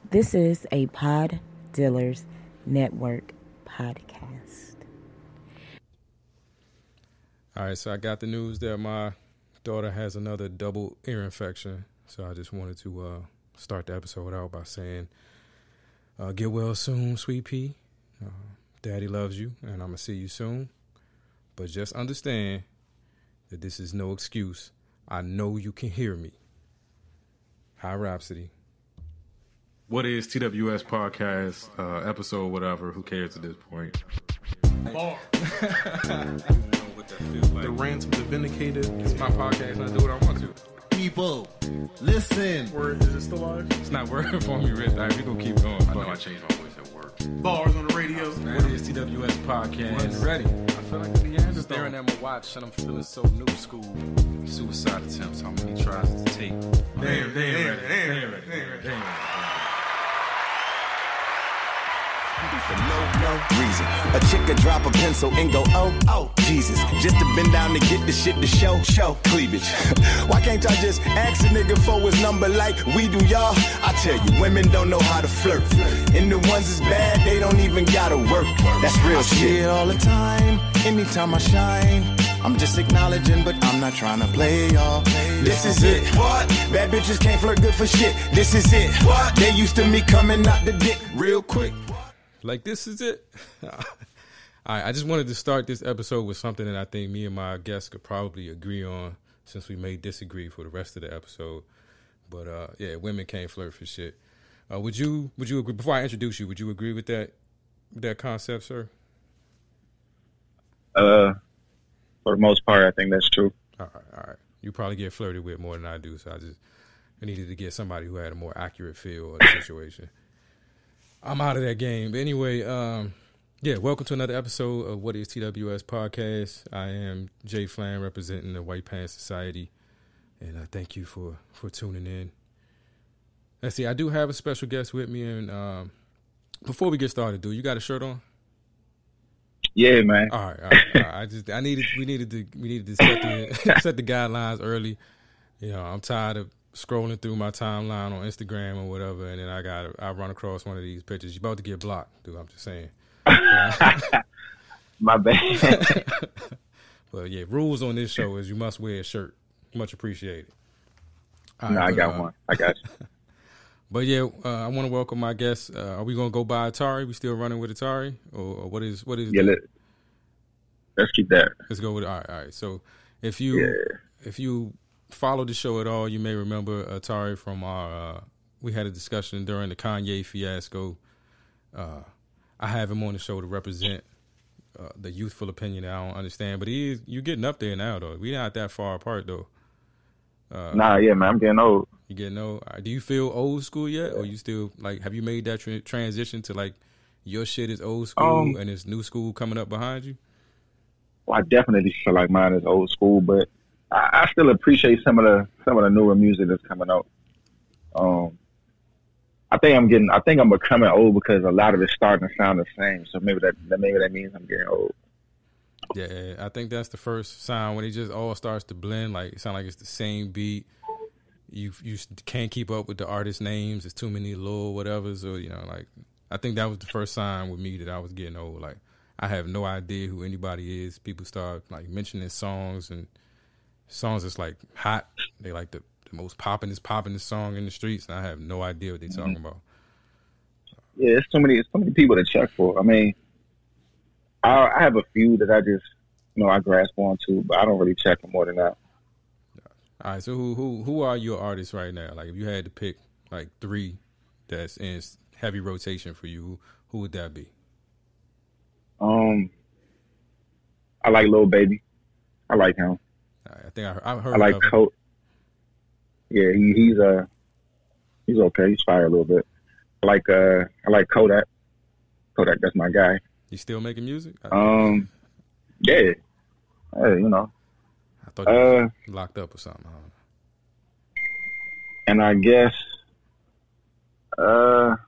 This is a Pod Dealers Network podcast. All right, so I got the news that my daughter has another double ear infection. So I just wanted to start the episode out by saying, get well soon, sweet pea. Daddy loves you, and I'm going to see you soon. But just understand that this is no excuse. I know you can hear me. Hi, Rhapsody. What is TWS podcast, episode, whatever, who cares at this point? Bar. The rants of the vindicated. It's my podcast, and I do what I want to. People, listen. Word, is it still live? It's not working for me, Rich. All right, we're going to keep going. I know I changed my voice at work. Bars on the radio. What is TWS podcast? Ready. I feel like the answer staring at my watch, and I'm feeling so new school. Suicide attempts, how many tries to take? Damn. For no reason. A chick could drop a pencil and go, oh, Jesus. Just to bend down to get the shit to show cleavage. Why can't y'all just ask a nigga for his number like we do, y'all? I tell you, women don't know how to flirt. And the ones that's bad, they don't even gotta work. That's real shit. All the time, anytime I shine. I'm just acknowledging, but I'm not trying to play, y'all. This is it. What? Bad bitches can't flirt good for shit. This is it. What? They used to me coming out the dick real quick. Like, this is it. All right, I just wanted to start this episode with something that I think me and my guests could probably agree on, since we may disagree for the rest of the episode. But yeah, women can't flirt for shit. Would you agree? Before I introduce you, would you agree with that concept, sir? For the most part, I think that's true. All right. You probably get flirted with more than I do, so I needed to get somebody who had a more accurate feel of the situation. I'm out of that game. But anyway, yeah, welcome to another episode of What is TWS podcast. I am Jay Flan, representing the White Pants Society, and thank you for tuning in. Let's see, I do have a special guest with me, and before we get started, dude, you got a shirt on? Yeah, man. All right. We needed to set the guidelines early. You know, I'm tired of scrolling through my timeline on Instagram or whatever, and then I run across one of these pictures. You're about to get blocked, dude. I'm just saying. My bad. But yeah, rules on this show is you must wear a shirt. Much appreciated. I got one. I got you. But yeah, I want to welcome my guests. Are we gonna go by Atarii? We still running with Atarii, or what is? Yeah, let's keep that. Let's go with it. All right. So if you follow the show at all, you may remember Atarii from our. We had a discussion during the Kanye fiasco. I have him on the show to represent the youthful opinion that I don't understand, but you getting up there now though. We're not that far apart though. Yeah, man, I'm getting old. You getting old? Do you feel old school yet, or you still have you made that transition to like your shit is old school and it's new school coming up behind you? Well, I definitely feel like mine is old school, but I still appreciate some of the newer music that's coming out. I think I'm becoming old because a lot of it's starting to sound the same. So maybe that means I'm getting old. Yeah, I think that's the first sign when it just all starts to blend. Like it sounds like it's the same beat. You can't keep up with the artist names. There's too many little whatevers, or like I think that was the first sign with me that I was getting old. Like I have no idea who anybody is. People start like mentioning songs that's like hot. They like the most poppingest song in the streets, and I have no idea what they're talking about. Yeah, it's too many people to check for. I mean, I have a few that I just I grasp onto, but I don't really check for more than that. All right, so who are your artists right now? Like, if you had to pick like three that's in heavy rotation for you, who would that be? I like Lil Baby. I like him. I think I've heard. I like Coat. Yeah, he's okay. He's fire a little bit. I like Kodak. Kodak, that's my guy. You still making music? Yeah. Hey, I thought you was locked up or something. And I guess, I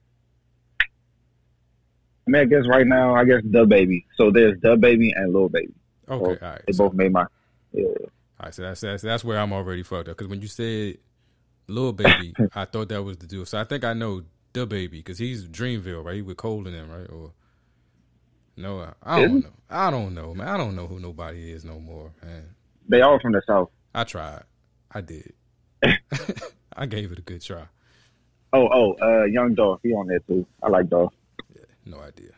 guess right now, Da Baby. So there's Da Baby and Lil Baby. Okay, so all right. They both made my, yeah. All right, so that's where I'm already fucked up. Because when you said Lil Baby, I thought that was the dude. So I think I know the baby, because he's Dreamville, right? He with Cole and them, right? Or no, I don't know. I don't know, man. I don't know who nobody is no more, man. They all from the South. I tried. I did. I gave it a good try. Young Dolph, he on there too. I like Dolph. Yeah, no idea.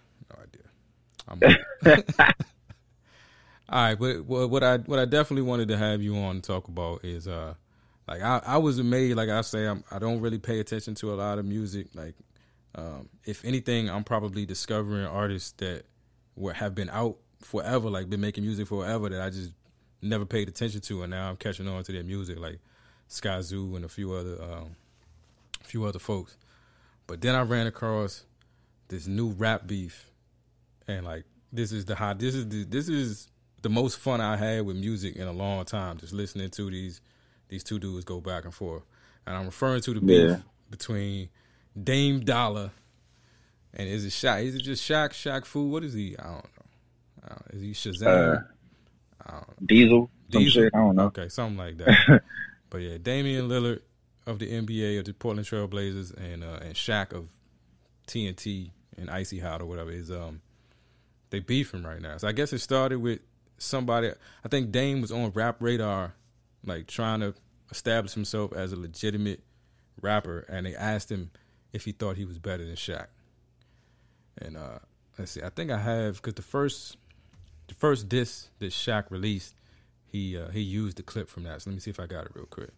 I'm all right, but what I definitely wanted to have you on to talk about is like I was amazed. Like I say, I don't really pay attention to a lot of music. Like if anything, I'm probably discovering artists that have been out forever, like been making music forever, that I just never paid attention to, and now I'm catching on to their music, like Skyzoo and a few other folks. But then I ran across this new rap beef, and like this is the most fun I had with music in a long time, just listening to these two dudes go back and forth. And I'm referring to the beef between Dame Dollar and is it Shaq? Is it just Shaq Fu? What is he? I don't know. Is he Shazam? I don't know. Diesel? Shit, I don't know. Okay, something like that. But yeah, Damian Lillard of the NBA, of the Portland Trail Blazers, and Shaq of TNT and Icy Hot or whatever is they beefing right now. So I guess it started with somebody. I think Dame was on Rap Radar, like trying to establish himself as a legitimate rapper, and they asked him if he thought he was better than Shaq. And let's see, I think I have, because the first diss that Shaq released, he used the clip from that. So let me see if I got it real quick.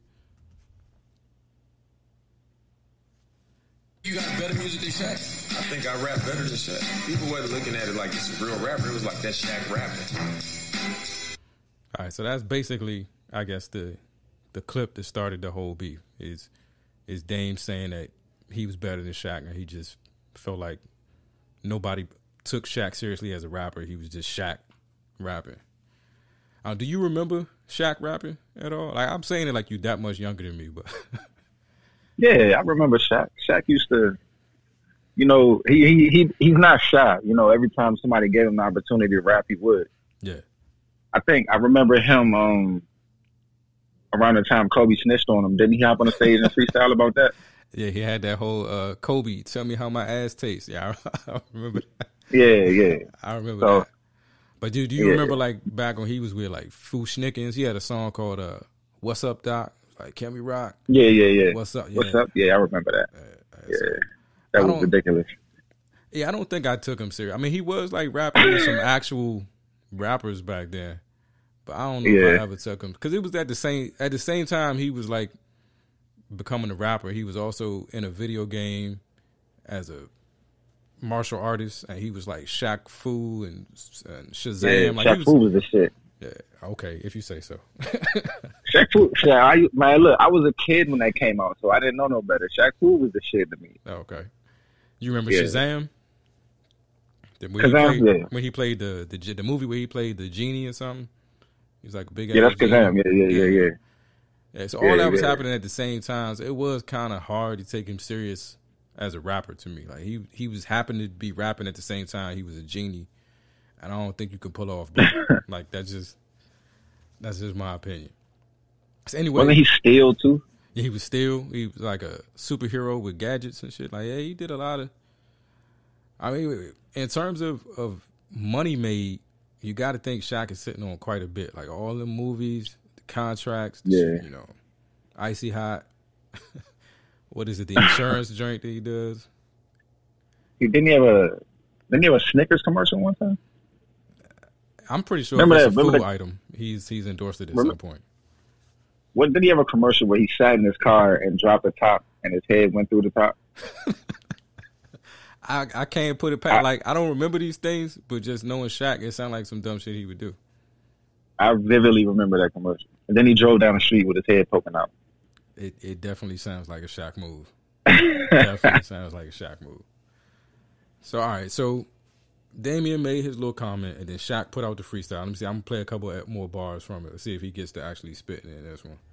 You got better music than Shaq? I think I rap better than Shaq. People wasn't looking at it like it's a real rapper. It was like that Shaq rapping. All right, so that's basically, I guess, the clip that started the whole beef is Dame saying that he was better than Shaq, and he just felt like nobody took Shaq seriously as a rapper. He was just Shaq rapping. Do you remember Shaq rapping at all? Like, I'm saying it like you that much younger than me, but yeah, I remember Shaq. Shaq used to, you know, he's not shy. You know, every time somebody gave him the opportunity to rap, he would. Yeah. I remember him around the time Kobe snitched on him. Didn't he hop on the stage and freestyle about that? Yeah, he had that whole Kobe, tell me how my ass tastes. Yeah, I remember that. Yeah. I remember that. But do you remember, like, back when he was with, like, Fu Schnickens, he had a song called What's Up, Doc? Like, Can We Rock? Yeah. What's up? Yeah. What's up? Yeah, I remember that. That was ridiculous. Yeah, I don't think I took him serious. I mean, he was, like, rapping with some actual rappers back then. But I don't know if I ever took him. Because it was at the same time he was, like, becoming a rapper. He was also in a video game as a martial artist, and he was like Shaq Fu and Shazam. Yeah, like Shaq Fu was the shit. Yeah, okay, if you say so. Shaq Fu, man, look, I was a kid when that came out, so I didn't know no better. Shaq Fu was the shit to me. Oh, okay, you remember Shazam? When he played the movie where he played the genie or something. He was like a big ass. Yeah, that's Shazam. Yeah, so all that was happening at the same time. So it was kind of hard to take him serious as a rapper to me. Like he was happened to be rapping at the same time. He was a genie, and I don't think you could pull off both. Like that's just my opinion. So anyway, wasn't he Steel too? Yeah, he was Steel. He was like a superhero with gadgets and shit. Like yeah, he did a lot of. I mean, in terms of money made, you got to think Shaq is sitting on quite a bit. Like all the movies, the contracts, you know, Icy Hot. What is it? The insurance joint that he does. Didn't he have a Snickers commercial one time? I'm pretty sure it's a food item. He's endorsed it at some point. Did he have a commercial where he sat in his car and dropped the top and his head went through the top? I can't put it past. Like I don't remember these things, but just knowing Shaq, it sounded like some dumb shit he would do. I vividly remember that commercial. And then he drove down the street with his head poking out. It definitely sounds like a Shaq move. Definitely sounds like a Shaq move. So, all right. So, Damian made his little comment, and then Shaq put out the freestyle. Let me see. I'm going to play a couple more bars from it. Let's see if he gets to actually spitting in this one.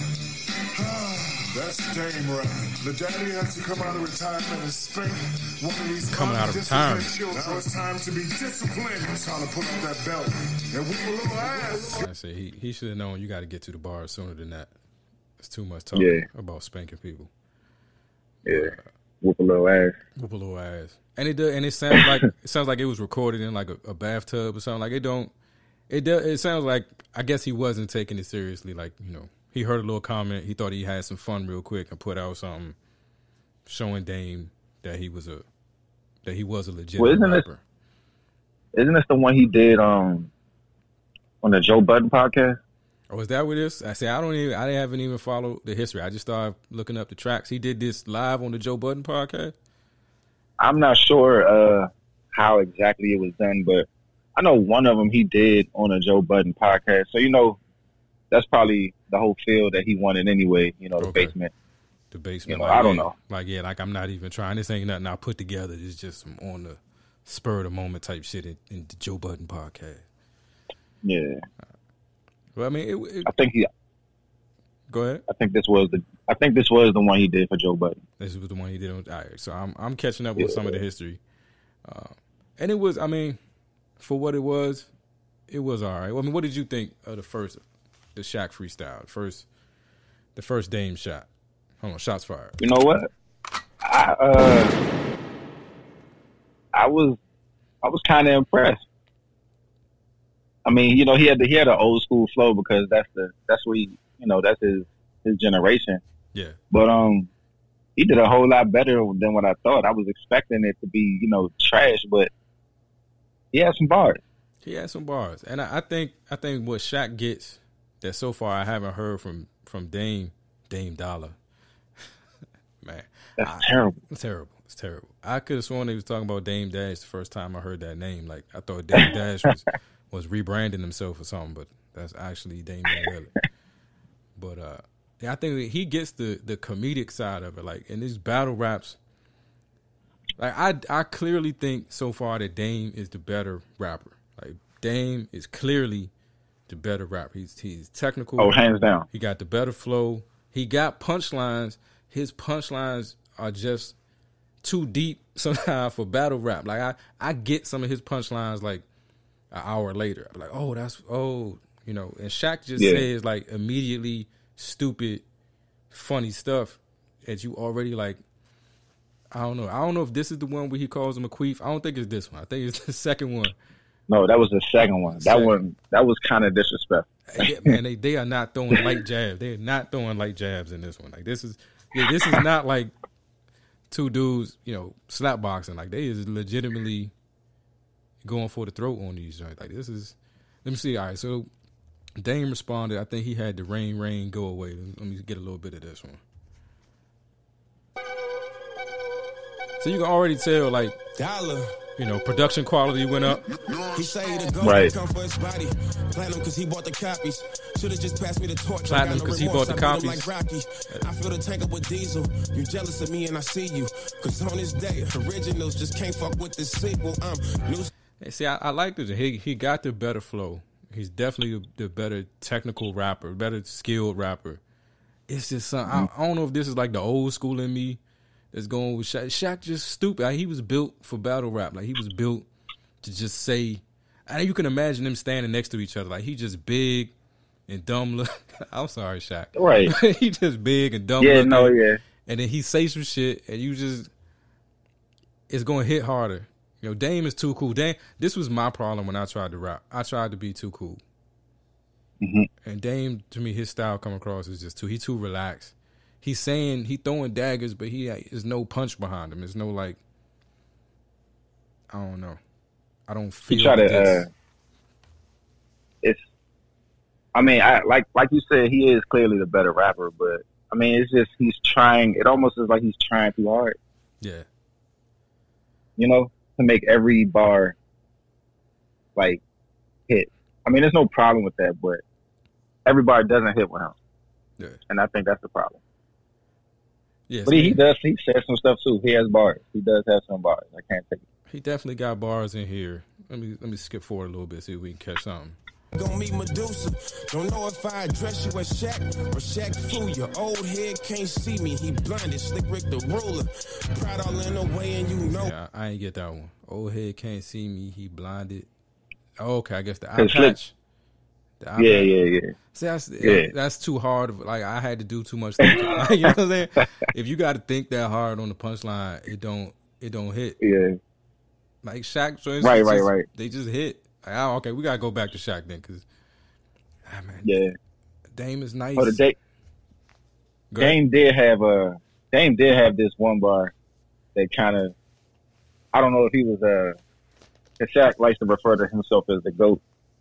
That's Dame rapping. The daddy has to come out of retirement and spank one of these coming out of retirement. Now it's time to be disciplined. It's time to put up that belt and whip a little ass. I say he should have known you got to get to the bars sooner than that. It's too much talking about spanking people. Yeah. whoop a little ass. Whoop a little ass. And it sounds like it was recorded in like a bathtub or something. Like it sounds like, I guess he wasn't taking it seriously. Like, you know, he heard a little comment. He thought he had some fun real quick and put out something showing Dame that he was a legitimate rapper. Isn't this the one he did on the Joe Budden podcast? Oh, is that what it is? I haven't even followed the history. I just started looking up the tracks. He did this live on the Joe Budden podcast? I'm not sure how exactly it was done, but I know one of them he did on a Joe Budden podcast. So, you know, that's probably the whole feel that he wanted anyway, you know, the basement. The basement. You know, like, I don't know. Like I'm not even trying. This ain't nothing I put together. It's just some on the spur of the moment type shit in the Joe Budden podcast. Yeah. Well, I mean, I think Go ahead. I think this was the one he did for Joe Budden. This was the one he did. All right, so I'm catching up with some of the history, and it was. I mean, for what it was all right. Well, I mean, what did you think of the Shaq freestyle, the first Dame shot? Hold on, shots fired. You know what? I was kind of impressed. I mean, you know, he had an old school flow because that's what he, you know, that's his generation. Yeah. But he did a whole lot better than what I thought. I was expecting it to be, you know, trash, but he had some bars. And I think what Shaq gets that so far I haven't heard from Dame Dollar. Man, that's terrible. It's terrible. I could have sworn he was talking about Dame Dash the first time I heard that name. Like, I thought Dame Dash was rebranding himself or something, but that's actually Dame Lillard. But yeah, I think he gets the comedic side of it. Like, in these battle raps, like I clearly think so far that Dame is the better rapper. Like, Dame is clearly the better rapper. He's technical. Oh, hands down. He got the better flow. He got punchlines. His punchlines are just too deep sometimes for battle rap. Like, I get some of his punchlines like an hour later. I'm like, you know, and Shaq just says like immediately stupid, funny stuff that you already like. I don't know if this is the one where he calls him a queef. I don't think it's this one. I think it's the second one. No, that was the second one. That was kind of disrespectful. Yeah, man, they are not throwing light jabs. They are not throwing light jabs in this one. Like, this is not like two dudes, you know, slap boxing. Like, they is legitimately going for the throat on these joints. Like, this is. Let me see. All right, so Dame responded. I think he had the rain go away. Let me get a little bit of this one. So you can already tell, like, you know, production quality went up. He say the gold right. Come for his body. Platinum because he bought the copies. Should have just passed me the torch. Platinum because he bought the copies. Like Rocky. I feel the tank up with diesel. You jealous of me and I see you. Because on this day, originals just can't fuck with this sequel. See, I like this. He got the better flow. He's definitely the better technical rapper, better skilled rapper. It's just something. I don't know if this is like the old school in me that's going with Shaq. Shaq just stupid. Like, he was built for battle rap. Like, he was built to just say. And you can imagine them standing next to each other. Like, he just big and dumb look. I'm sorry, Shaq. Right. He just big and dumb. Yeah, looking. no, yeah. And then he say some shit, and you just, it's going to hit harder. You know, Dame is too cool. Dame, this was my problem when I tried to rap. I tried to be too cool. Mm-hmm. And Dame, to me, his style come across as just he too relaxed. He's throwing daggers, but there's no punch behind him. There's no, like, I don't know. I don't feel this. I mean, like you said, he is clearly the better rapper, but I mean, it's just he's trying. It almost is like he's trying too hard. Yeah. You know, to make every bar like hit. I mean, there's no problem with that, but every bar doesn't hit with him. Yeah. And I think that's the problem. Yes, but he says some stuff too. He has bars. He does have some bars. I can't take it. He definitely got bars in here. Let me skip forward a little bit, see if we can catch something. Gonna meet Medusa. Don't know if I address you as Shaq or Shaq fool. Your old head can't see me. He blinded, Slick Rick the ruler. Pride all in the way, and you know. Yeah, I ain't get that one. Old head can't see me. He blinded. Oh, okay, I guess the eye patch. Yeah. See, that's too hard. Like, I had to do too much thinking. Like, you know what I'm saying? If you got to think that hard on the punchline, it don't hit. Yeah. Like Shaq, for instance, right. They just hit. Like, okay, we gotta go back to Shaq then, because yeah, Dame is nice. Oh, Dame did have this one bar that kind of, I don't know if he was Shaq likes to refer to himself as the GOAT.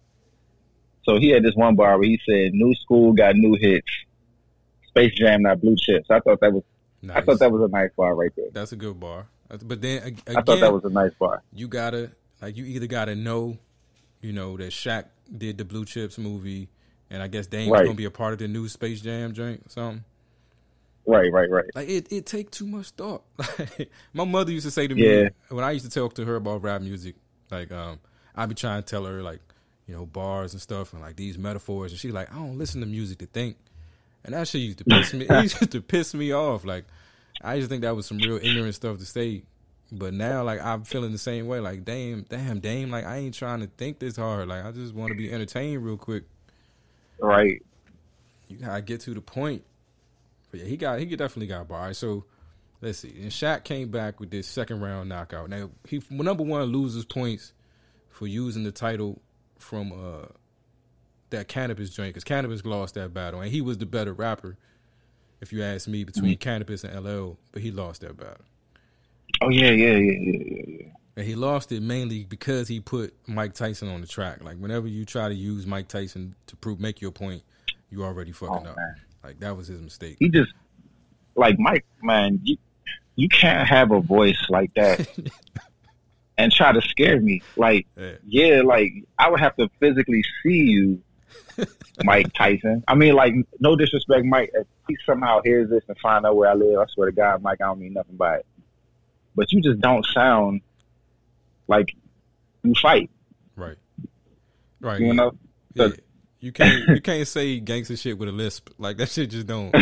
So he had this one bar where he said, "New school got new hits. Space Jam not blue chips." I thought that was a nice bar right there. That's a good bar. But then again, I thought that was a nice bar. You either gotta know, that Shaq did the Blue Chips movie, and I guess Dame was gonna be a part of the new Space Jam joint or something. Right. Like it take too much thought. Like, my mother used to say to me when I used to talk to her about rap music, like I'd be trying to tell her like, bars and stuff and like these metaphors, and she's like, I don't listen to music to think, and that shit used to piss me. It used to piss me off. Like, I used to think that was some real ignorant stuff to say, but now like I'm feeling the same way. Like, damn, Dame. Like, I ain't trying to think this hard. Like, I just want to be entertained real quick. Right. You gotta get to the point. But yeah, he definitely got a bar. All right, so let's see. And Shaq came back with this second round knockout. Now he number one loses points for using the title from that Cannabis joint, because Cannabis lost that battle, and he was the better rapper, if you ask me, between Cannabis and LL, but he lost that battle. Oh yeah. And he lost it mainly because he put Mike Tyson on the track. Like, whenever you try to use Mike Tyson to make your point, you already fucking up. Man. Like, that was his mistake. He just, like, Mike, man, you can't have a voice like that and try to scare me. Like, like, I would have to physically see you, Mike Tyson. I mean, like, no disrespect, Mike. If he somehow hears this and find out where I live, I swear to God, Mike, I don't mean nothing by it. But you just don't sound like you fight. Right. You know? Yeah. You can't say gangster shit with a lisp. Like, that shit just don't.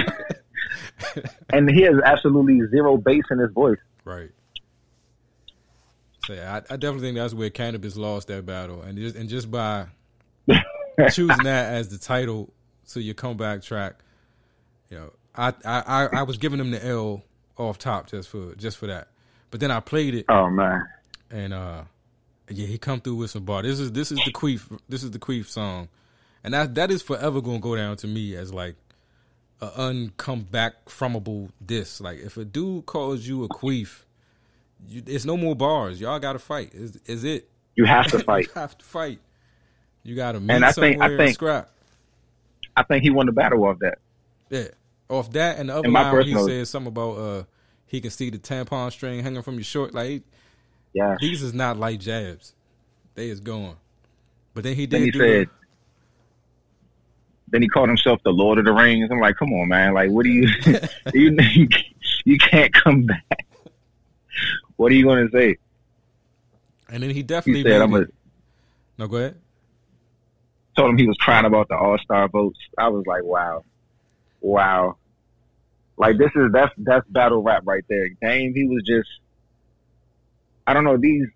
And he has absolutely zero bass in his voice. Right. So yeah, I definitely think that's where Cannabis lost that battle, and just by choosing that as the title to your comeback track, I was giving him the L off top just for that. But then I played it. Oh man. And he come through with some bar. This is the Queef song. And that is forever gonna go down to me as like a uncomeback fromable diss. Like, if a dude calls you a queef, it's no more bars. Y'all gotta fight. Is it? You have to fight. You have to fight. You gotta meet somewhere and scrap. I think he won the battle off that. Yeah, off that, and the other line where he said something about he can see the tampon string hanging from your short. Like, yeah, these is not light jabs. They is going. But then he Then he called himself the Lord of the Rings. I'm like, come on, man. Like, what do you you can't come back. What are you going to say? And then he definitely said, No, go ahead. Told him he was crying about the All-Star votes. I was like, wow. Like, that's battle rap right there. Dame, he was just, I don't know, he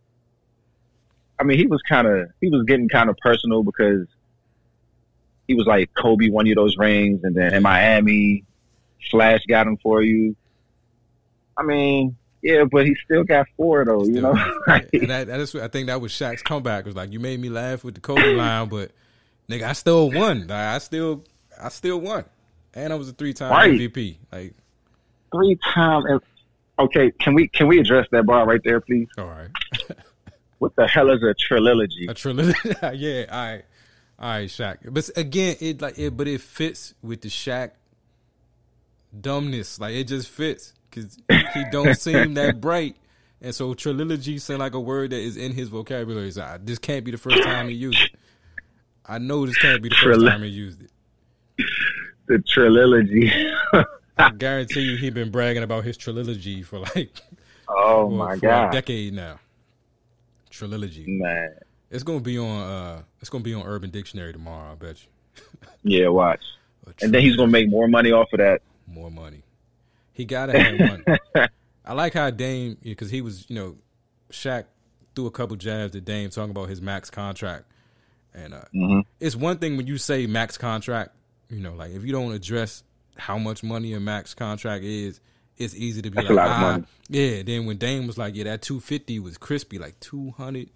was getting kind of personal because he was like, Kobe won you those rings, and then in Miami, Flash got them for you. I mean, yeah, but he still got 4 though, you know? And I think that was Shaq's comeback. It was like, you made me laugh with the Kobe line, but nigga, I still won. Like, I still won. And I was a 3-time MVP. Like, 3 times. Okay, can we address that bar right there, please? All right. What the hell is a trilogy? A trilogy? Yeah, all right, Shaq. But again, it fits with the Shaq dumbness. Like, it just fits because he don't seem that bright, and so trilogy sound like a word that is in his vocabulary. So this can't be the first time he used it. I know this can't be the first time he used it. The trilogy. I guarantee you, he been bragging about his trilogy for like God, a decade now. Trilogy, man. It's gonna be on Urban Dictionary tomorrow, I bet you. Yeah, watch. And then he's gonna make more money off of that. More money. He gotta have money. I like how Dame, because he was, Shaq threw a couple jabs at Dame talking about his max contract, And it's one thing when you say max contract, you know, like if you don't address how much money a max contract is, it's easy to be That's like, a lot of money. Yeah. Then when Dame was like, yeah, that 250 was crispy, like $250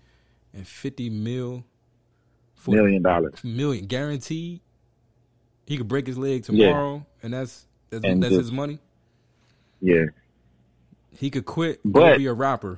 million guaranteed. He could break his leg tomorrow, and that's his money. Yeah. He could quit, but be a rapper.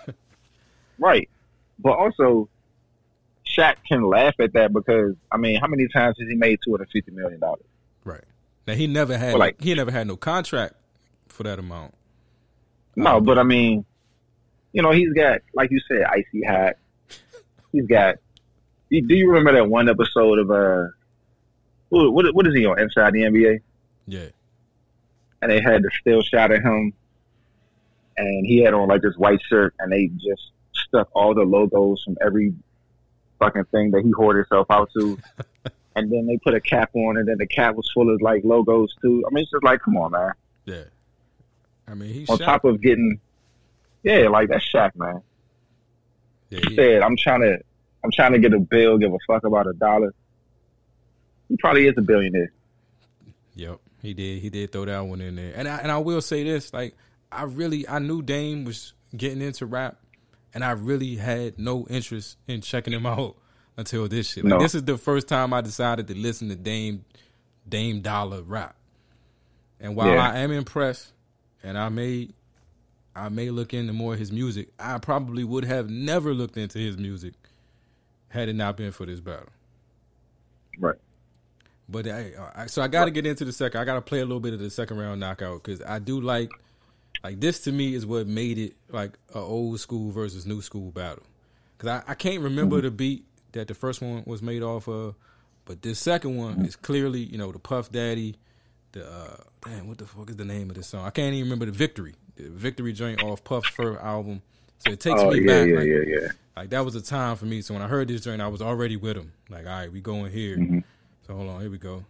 Right. But also, Shaq can laugh at that because, I mean, how many times has he made $250 million? Right. Now, he never had no contract for that amount. No, but I mean, you know, he's got, like you said, Icy Hot. He's got, do you remember that one episode of, what is he on, Inside the NBA? Yeah. And they had the still shot of him, and he had on like this white shirt, and they just stuck all the logos from every fucking thing that he hoarded himself out to. And then they put a cap on, and then the cap was full of like logos too. I mean, it's just like, come on, man. Yeah. I mean, he's on Shaq. top of getting, like that's Shaq, man. Yeah, he said, I'm trying to get a bill, give a fuck about $1. He probably is a billionaire. Yep, he did throw that one in there. And I will say this, like, I knew Dame was getting into rap, and I really had no interest in checking him out until this shit. Like, this is the first time I decided to listen to Dame Dollar rap. And while I am impressed, and I may look into more of his music, I probably would have never looked into his music had it not been for this battle. Right. But so I got to get into the second. I got to play a little bit of the second round knockout because I do like this to me is what made it like an old school versus new school battle. Because I can't remember the beat that the first one was made off of, but this second one is clearly, you know, the Puff Daddy, what the fuck is the name of this song? I can't even remember the Victory joint off Puff's first album. So it takes me back. Like that was a time for me. So when I heard this joint, I was already with him. Like, all right, we going here. Mm-hmm. So hold on, here we go.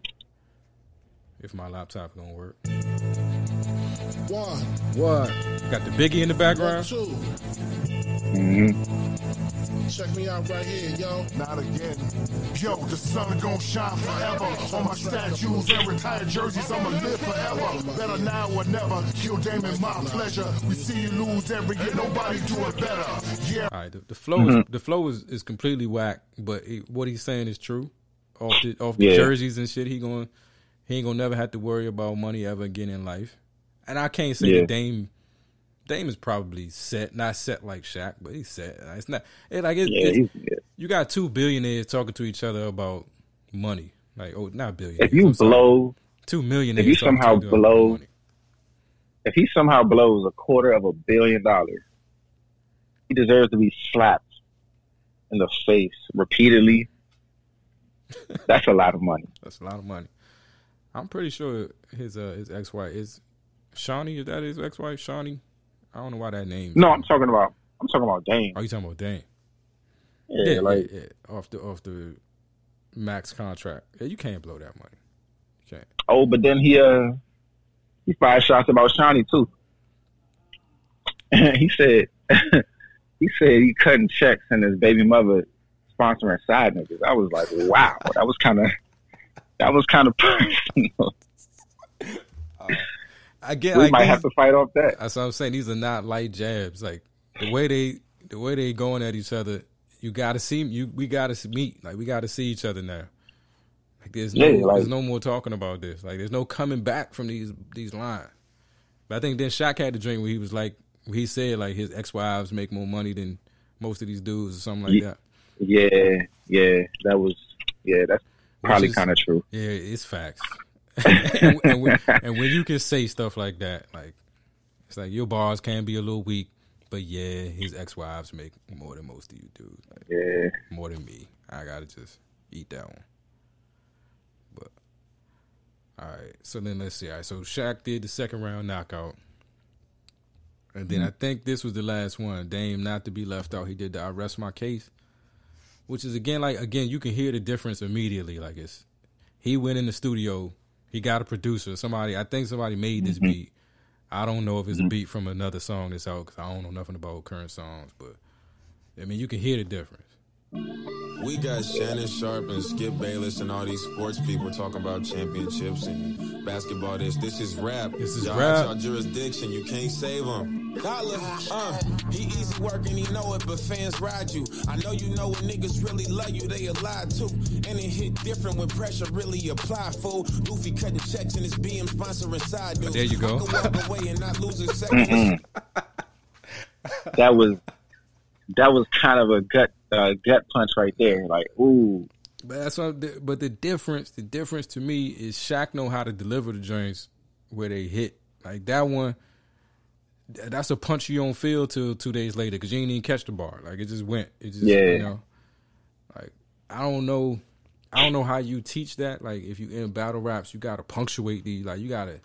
If my laptop gonna work. What? Got the Biggie in the background. Check me out right here, yo. Not again. Yo, the sun gon' shine forever. On my statues and retired jerseys, I'ma live forever. Better now or never. Kill Dame in my pleasure. We see you lose every year. Nobody do it better. Yeah. All right, the flow is completely whack, but what he's saying is true. Off the jerseys and shit, he ain't gonna never have to worry about money ever again in life. And I can't say that Dame is probably set, not set like Shaq, but he's set. It's not. You got two billionaires talking to each other about money. Like, not billionaires. If you blow 2 millionaires, if he somehow blows $250 million, he deserves to be slapped in the face repeatedly. That's a lot of money. That's a lot of money. I'm pretty sure his ex-wife is Shawnee. Is that his ex-wife, Shawnee? I don't know why that name. No, I'm talking about Dame. Oh, you talking about Dame? Yeah, off the max contract. Yeah, you can't blow that money. You can't. Oh, but then he fired shots about Shawnee too. he said he cutting checks and his baby mother sponsoring side niggas. I was like, wow, that was kind of personal. We might have to fight off that. That's what I'm saying. These are not light jabs. Like the way they going at each other, we gotta meet. Like we gotta see each other now. Like there's no more talking about this. Like there's no coming back from these lines. But I think then Shaq had the drink where he was like, he said like his ex-wives make more money than most of these dudes or something like that. Yeah, that's probably kind of true. Yeah, it's facts. and when you can say stuff like that, like it's like your bars can be a little weak, but yeah, his ex-wives make more than most of you dudes. Like, more than me. I gotta just eat that one. But all right, so then let's see. All right, so Shaq did the second round knockout, and then I think this was the last one. Dame, not to be left out, he did the I Rest My Case, which is again you can hear the difference immediately. Like he went in the studio. He got a producer. I think somebody made this beat. I don't know if it's a beat from another song that's out because I don't know nothing about current songs. But, I mean, you can hear the difference. We got Shannon Sharp and Skip Bayless and all these sports people talking about championships and basketball. This is rap. This is y'all rap. Y'all jurisdiction. You can't save them. Holla, he easy work and he know it, but fans ride you. I know you know when niggas really love you, they a lie too. And it hit different when pressure really apply, fool. Goofy cutting checks in his BM sponsoring side dudes. There you go. I can walk away and not lose a second. That was kind of a gut punch right there. Like, ooh. But that's what. But the difference to me is Shaq know how to deliver the joints where they hit. Like that one, that's a punch you don't feel till 2 days later because you ain't even catch the bar. Like it just went. It just, you know. Like I don't know how you teach that. Like if you in battle raps, you gotta punctuate the. Like you gotta.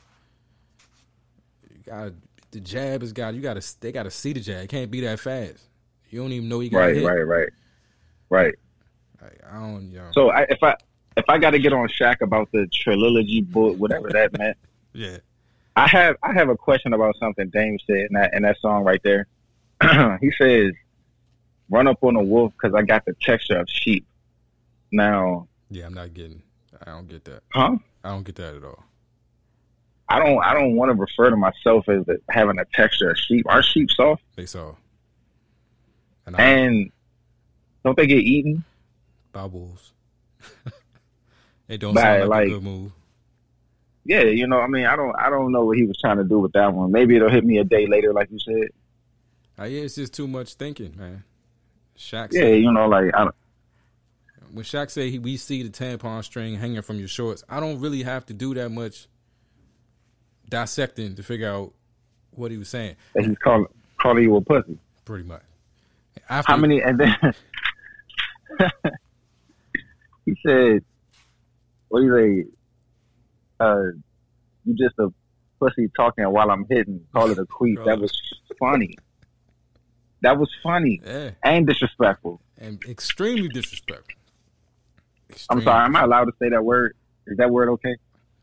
The jab is got. They gotta see the jab. It can't be that fast. You don't even know you got hit. Right. Like, I don't, you know. So if I got to get on Shaq about the Trililogy book, whatever that meant. Yeah. I have a question about something Dame said in that song right there. He says, "Run up on a wolf because I got the texture of sheep." Now. Yeah, I don't get that. Huh? I don't get that at all. I don't want to refer to myself as having a texture of sheep. Are sheep soft? They soft. And don't they get eaten by wolves? It don't sound like a good move. Yeah, you know, I mean, I don't know what he was trying to do with that one. Maybe it'll hit me a day later, like you said. Yeah, it's just too much thinking, man. Shaq. Yeah, you know, like when Shaq say we see the tampon string hanging from your shorts, I don't really have to do that much dissecting to figure out what he was saying. That he's calling you a pussy. Pretty much. How many? And then he said, "What do you say? You just a pussy talking while I'm hitting. Call it a queef." That was funny. Yeah. And disrespectful. And extremely disrespectful. I'm sorry. Am I allowed to say that word? Is that word okay?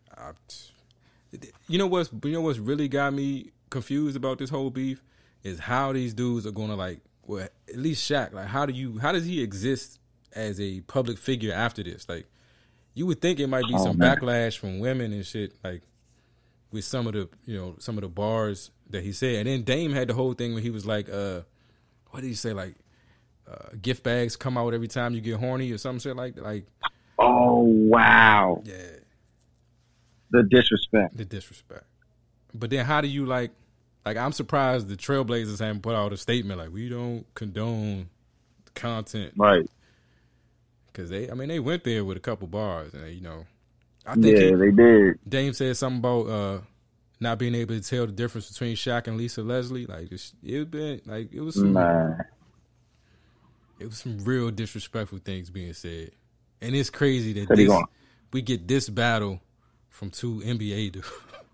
You know what's really got me confused about this whole beef is how these dudes are gonna like. Well, at least Shaq, like, how does he exist as a public figure after this? Like, you would think it might be some backlash from women and shit, like, with some of the bars that he said. And then Dame had the whole thing where he was like, what did he say? Like, gift bags come out every time you get horny or some shit like that. Like, oh, wow. Yeah. The disrespect. But then how do you, like, I'm surprised the Trailblazers haven't put out a statement like, we don't condone content. Right. Because they went there with a couple bars. And, you know, I think they did. Dame said something about not being able to tell the difference between Shaq and Lisa Leslie. Like, it was some real disrespectful things being said. And it's crazy that we get this battle from two NBA dudes.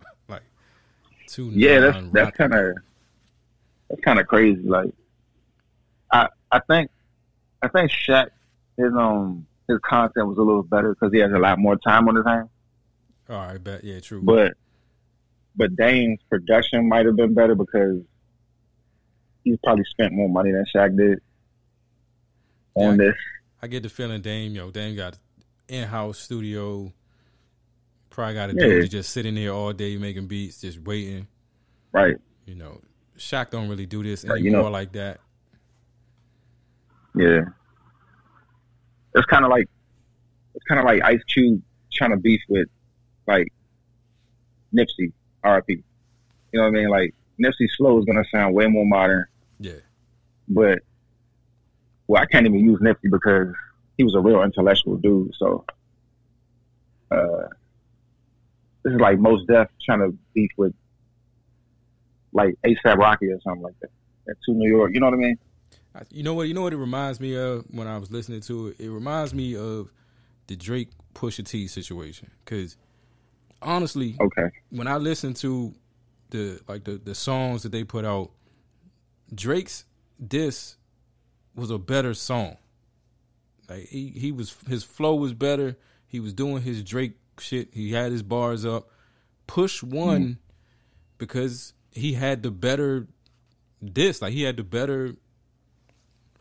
That's kind of crazy. Like, I think Shaq his content was a little better because he has a lot more time on his hands. Oh, I bet. Yeah, true. But Dame's production might have been better because he's probably spent more money than Shaq did on this. I get the feeling Dame got in-house studio. Probably got a dude to just sitting there all day making beats, just waiting. Right. You know, Shaq don't really do this anymore like that. Yeah. It's kind of like Ice Cube trying to beef with like Nipsey, R.I.P. You know what I mean? Like Nipsey Slow is gonna sound way more modern. Yeah. But I can't even use Nipsey because he was a real intellectual dude. So this is like Mos Def trying to beef with like A$AP Rocky or something like that. At 2 New York, you know what I mean? You know what it reminds me of when I was listening to it? It reminds me of the Drake Pusha T situation. Because honestly, when I listen to the songs that they put out, Drake's diss was a better song. Like his flow was better. He was doing his Drake shit. He had his bars up. Push won because he had the better diss. Like he had the better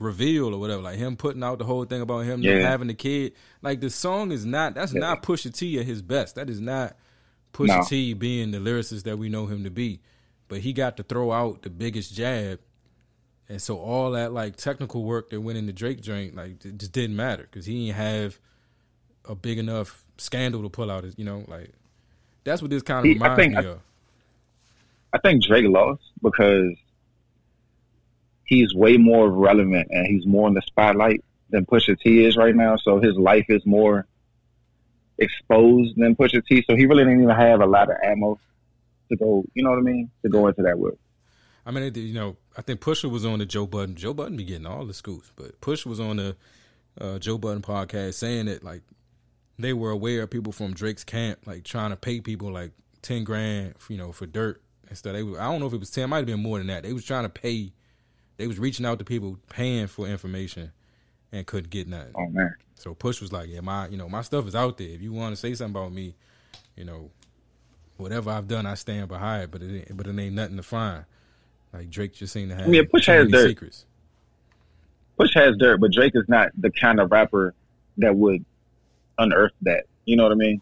reveal or whatever, like him putting out the whole thing about him having the kid. Like the song is not not Pusha T at his best. That is not Pusha T being the lyricist that we know him to be. But he got to throw out the biggest jab, and so all that like technical work that went into Drake joint, like it just didn't matter because he didn't have a big enough scandal to pull out. You know, like that's what this kind of reminds me of. I think Drake lost because he's way more relevant and he's more in the spotlight than Pusha T is right now. So his life is more exposed than Pusha T. So he really didn't even have a lot of ammo to go, you know what I mean, to go into that with. I mean, you know, I think Pusha was on the Joe Budden. Joe Budden be getting all the scoops, but Pusha was on the Joe Budden podcast saying that like they were aware of people from Drake's camp like trying to pay people like $10,000, you know, for dirt and stuff. I don't know if it was 10, it might have been more than that. They was trying to pay. They was reaching out to people paying for information and couldn't get nothing. Oh man! So Push was like, yeah, my stuff is out there. If you want to say something about me, you know. Whatever I've done, I stand behind, but it ain't nothing to find. Like Drake just seemed to have Push has dirt. Secrets. Push has dirt, but Drake is not the kind of rapper that would unearth that. You know what I mean?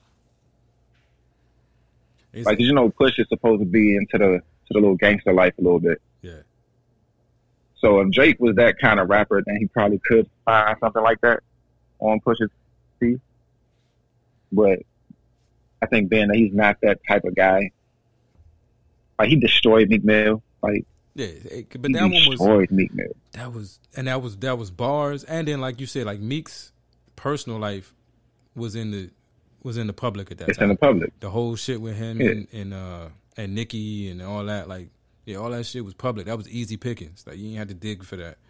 Like, you know, Push is supposed to be into the little gangster life a little bit. Yeah. So if Drake was that kind of rapper, then he probably could find something like that on Push's T. But I think being that he's not that type of guy, like he destroyed Meek Mill, like but that one destroyed Meek Mill. That was bars, and then like you said, like Meek's personal life was in the public at that time. It's in the public. The whole shit with him and Nicki and all that, like all that shit was public. That was easy pickings. Like you didn't have to dig for that.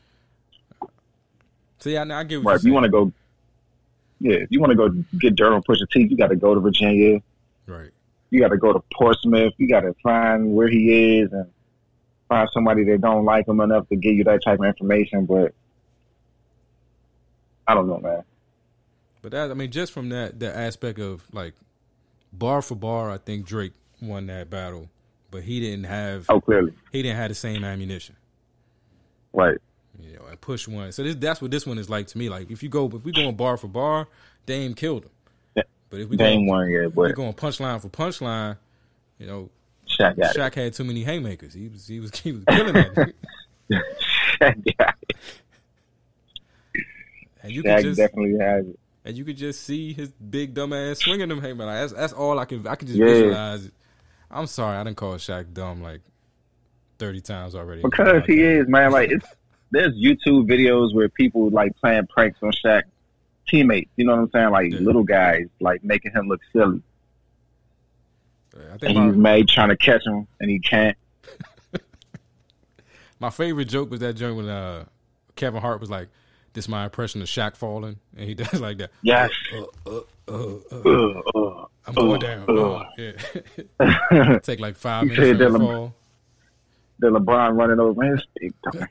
So yeah, I get what you're saying. If you want to go get dirt on Pusha T, you got to go to Virginia. Right. You got to go to Portsmouth. You got to find where he is and find somebody that don't like him enough to give you that type of information. But I don't know, man. But that, I mean, just from that aspect of like bar for bar, I think Drake won that battle, but he didn't have. Oh, clearly. He didn't have the same ammunition. Right. You know, and Push won. So that's what this one is like to me. Like if we go bar for bar, Dame killed him. Yeah. But if we Dame won, yeah. But we're going punchline for punchline, you know, Shaq had too many haymakers. He was killing that. Shaq got it. And you Shaq definitely has it. And you could just see his big dumb ass swinging them haymakers. That's all I can just visualize it. I'm sorry, I didn't call Shaq dumb like 30 times already. Because he is, man. Like there's YouTube videos where people like playing pranks on Shaq teammates. You know what I'm saying? Like little guys, like making him look silly. And he's mad trying to catch him, and he can't. My favorite joke was that joke when Kevin Hart was like, "This is my impression of Shaq falling," and he does like that. Yes. I'm going down. Yeah. Take like 5 minutes to fall. The LeBron running over his big dummy.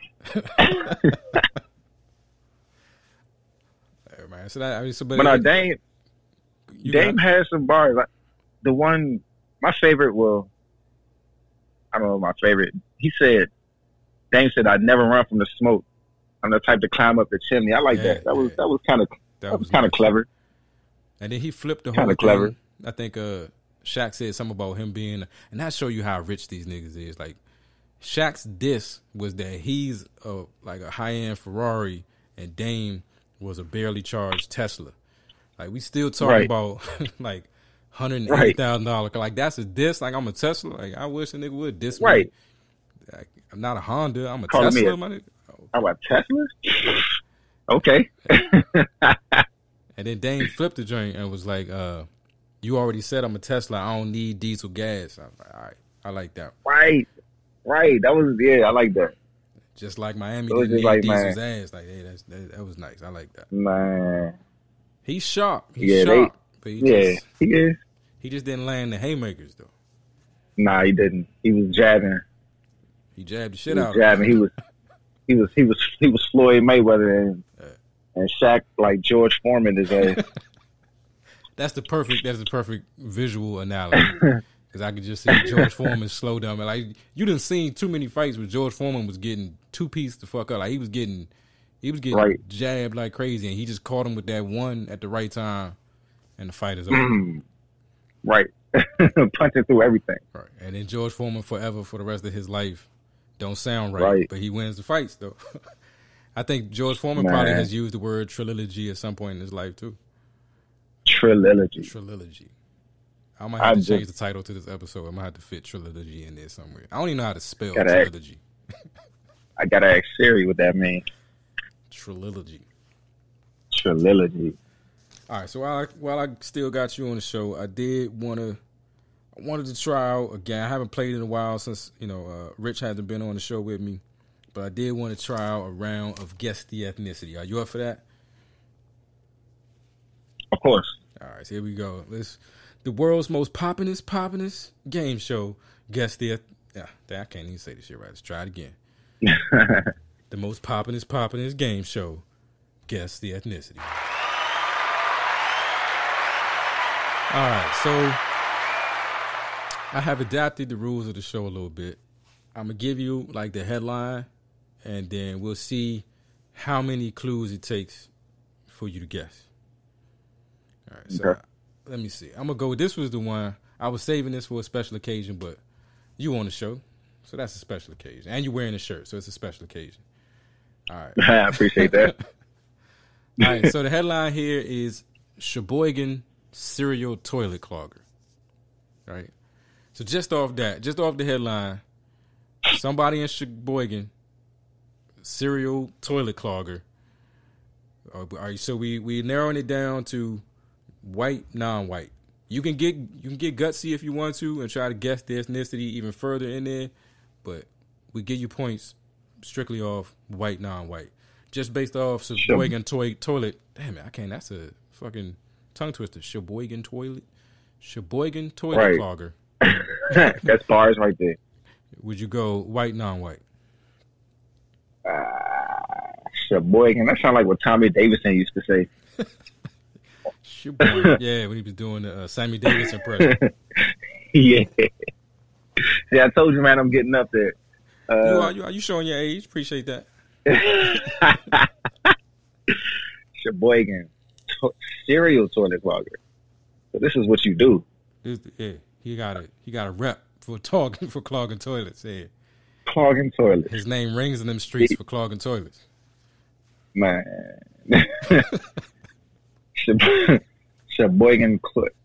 Man, so that, I mean, but Dame has some bars. Like, the one, my favorite. Well, I don't know my favorite. He said, Dame said, "I'd never run from the smoke. I'm the type to climb up the chimney." I like that. That was kind of clever. And then he flipped the whole thing. Clever. I think Shaq said something about him being, and that show you how rich these niggas is. Like Shaq's diss was that he's like a high end Ferrari, and Dame was a barely charged Tesla. Like we still talking about like $180,000. Like that's a diss. Like I'm a Tesla. Like I wish a nigga would diss me. Like, I'm not a Honda. I'm a Tesla. My nigga. I'm a Tesla. Okay. And then Dame flipped the joint and was like, "You already said I'm a Tesla. I don't need diesel gas." I was like, "All right, I like that." Right. That was I like that. Just like Miami didn't need diesel's ass. Like, hey, that was nice. I like that. Man, he's sharp. He's sharp. But he is. He just didn't land the haymakers though. Nah, he didn't. He was jabbing. He jabbed the shit out. Jabbing. He was Floyd Mayweather and Shaq like George Foreman is a. That's the perfect visual analogy. Because I could just see George Foreman slow down. Like you done seen too many fights where George Foreman was getting two-piece the fuck up. Like he was getting He was getting jabbed like crazy, and he just caught him with that one at the right time, and the fight is over. Right. Punching through everything. Right. And then George Foreman forever for the rest of his life. Don't sound right. But he wins the fights, though. I think George Foreman probably has used the word Trililogy at some point in his life, too. Trililogy. I might have to change the title to this episode. I might have to fit Trililogy in there somewhere. I don't even know how to spell Trililogy. I got to ask Siri what that means. Trililogy. All right, so while I still got you on the show, I wanted to try out again. I haven't played in a while since Rich hasn't been on the show with me, but I did want to try out a round of Guess the Ethnicity. Are you up for that? Of course. All right, so here we go. The world's most poppinest game show. Guess the I can't even say this shit right. Let's try it again. The most poppinest game show. Guess the Ethnicity. All right, so I have adapted the rules of the show a little bit. I'm going to give you like the headline, and then we'll see how many clues it takes for you to guess. All right, so let me see. I'm going to go. This was the one. I was saving this for a special occasion, but you on the show, so that's a special occasion. And you're wearing a shirt, so it's a special occasion. All right. I appreciate that. All right, so the headline here is Sheboygan Cereal Toilet Clogger. All right. So just off the headline, somebody in Sheboygan, cereal toilet clogger. All right, so we narrowing it down to white, non-white. You can get gutsy if you want to and try to guess the ethnicity even further in there, but we give you points strictly off white, non-white, just based off Sheboygan toilet. Damn it, I can't. That's a fucking tongue twister. Sheboygan toilet clogger. That's bars right there. Would you go white, non-white? Sheboygan. That sounds like what Tommy Davidson used to say. Sheboygan. Yeah, when he was doing the Sammy Davis impression. Yeah. See, I told you, man, I'm getting up there. Are you showing your age? Appreciate that. Sheboygan. Cereal toilet clogger. So this is what you do. Yeah, he got a rep for clogging toilets. Yeah. Clogging toilets. His name rings in them streets for clogging toilets. Man. Sheboygan.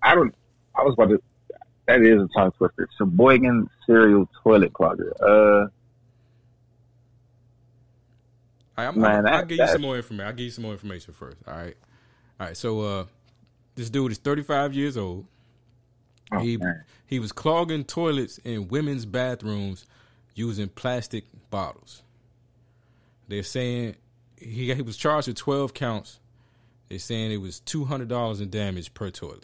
That is a tongue twister. Sheboygan cereal toilet clogger. I'll give you some more information. I'll give you some more information first. All right. So this dude is 35 years old. He was clogging toilets in women's bathrooms using plastic bottles. They're saying he was charged with 12 counts. They're saying it was $200 in damage per toilet.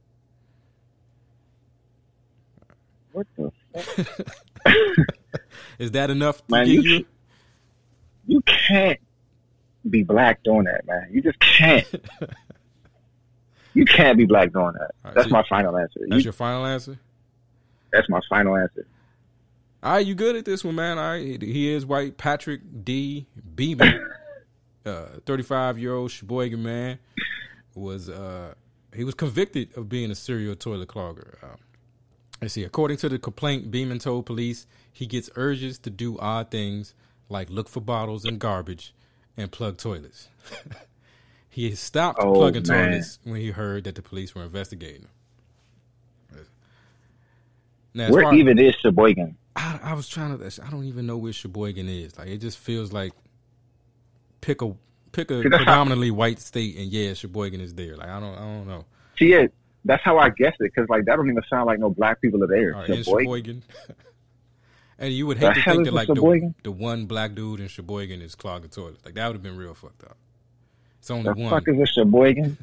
What the fuck? Is that enough to get you? You can't be black doing that, man. You just can't. You can't be black doing that. Right, that's my final answer. That's your final answer? That's my final answer. All right, you good at this one, man. All right, he is white. Patrick D. Beeman, 35-year-old Sheboygan man, was convicted of being a serial toilet clogger. Let's see. According to the complaint, Beeman told police he gets urges to do odd things like look for bottles and garbage and plug toilets. He stopped plugging toilets when he heard that the police were investigating him. Now, where even is Sheboygan? I was trying to. I don't even know where Sheboygan is. Like, it just feels like pick a predominantly white state, and yeah, Sheboygan is there. Like, I don't know. See, yeah, that's how I guessed it, because like that don't even sound like no black people are there. Right, Sheboygan. And you would hate to think that like the one black dude in Sheboygan is clogging toilets. Like, that would have been real fucked up. It's only one. The fuck is a Sheboygan?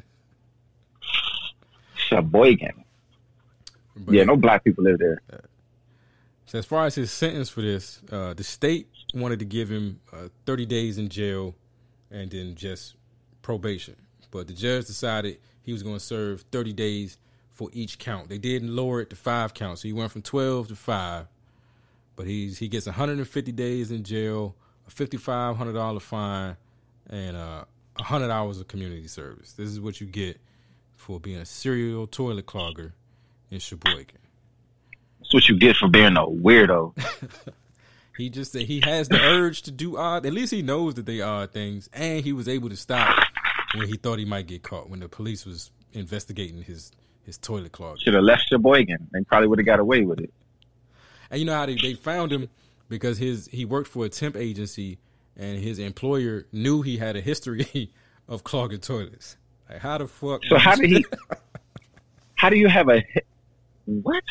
Sheboygan. But yeah, no black people live there. So as far as his sentence for this, the state wanted to give him 30 days in jail and then just probation. But the judge decided he was going to serve 30 days for each count. They did lower it to 5 counts. So he went from 12 to 5. But he gets 150 days in jail, a $5,500 fine, and 100 hours of community service. This is what you get for being a serial toilet clogger in Sheboygan. That's what you get for being a weirdo. He just said he has the urge to do odd. At least he knows that they are odd things, and he was able to stop when he thought he might get caught, when the police was investigating his toilet clog. Should have left Sheboygan. They probably would have got away with it. And you know how they found him? Because he worked for a temp agency, and his employer knew he had a history of clogging toilets. Like, how the fuck? So how did he? How do you have a what?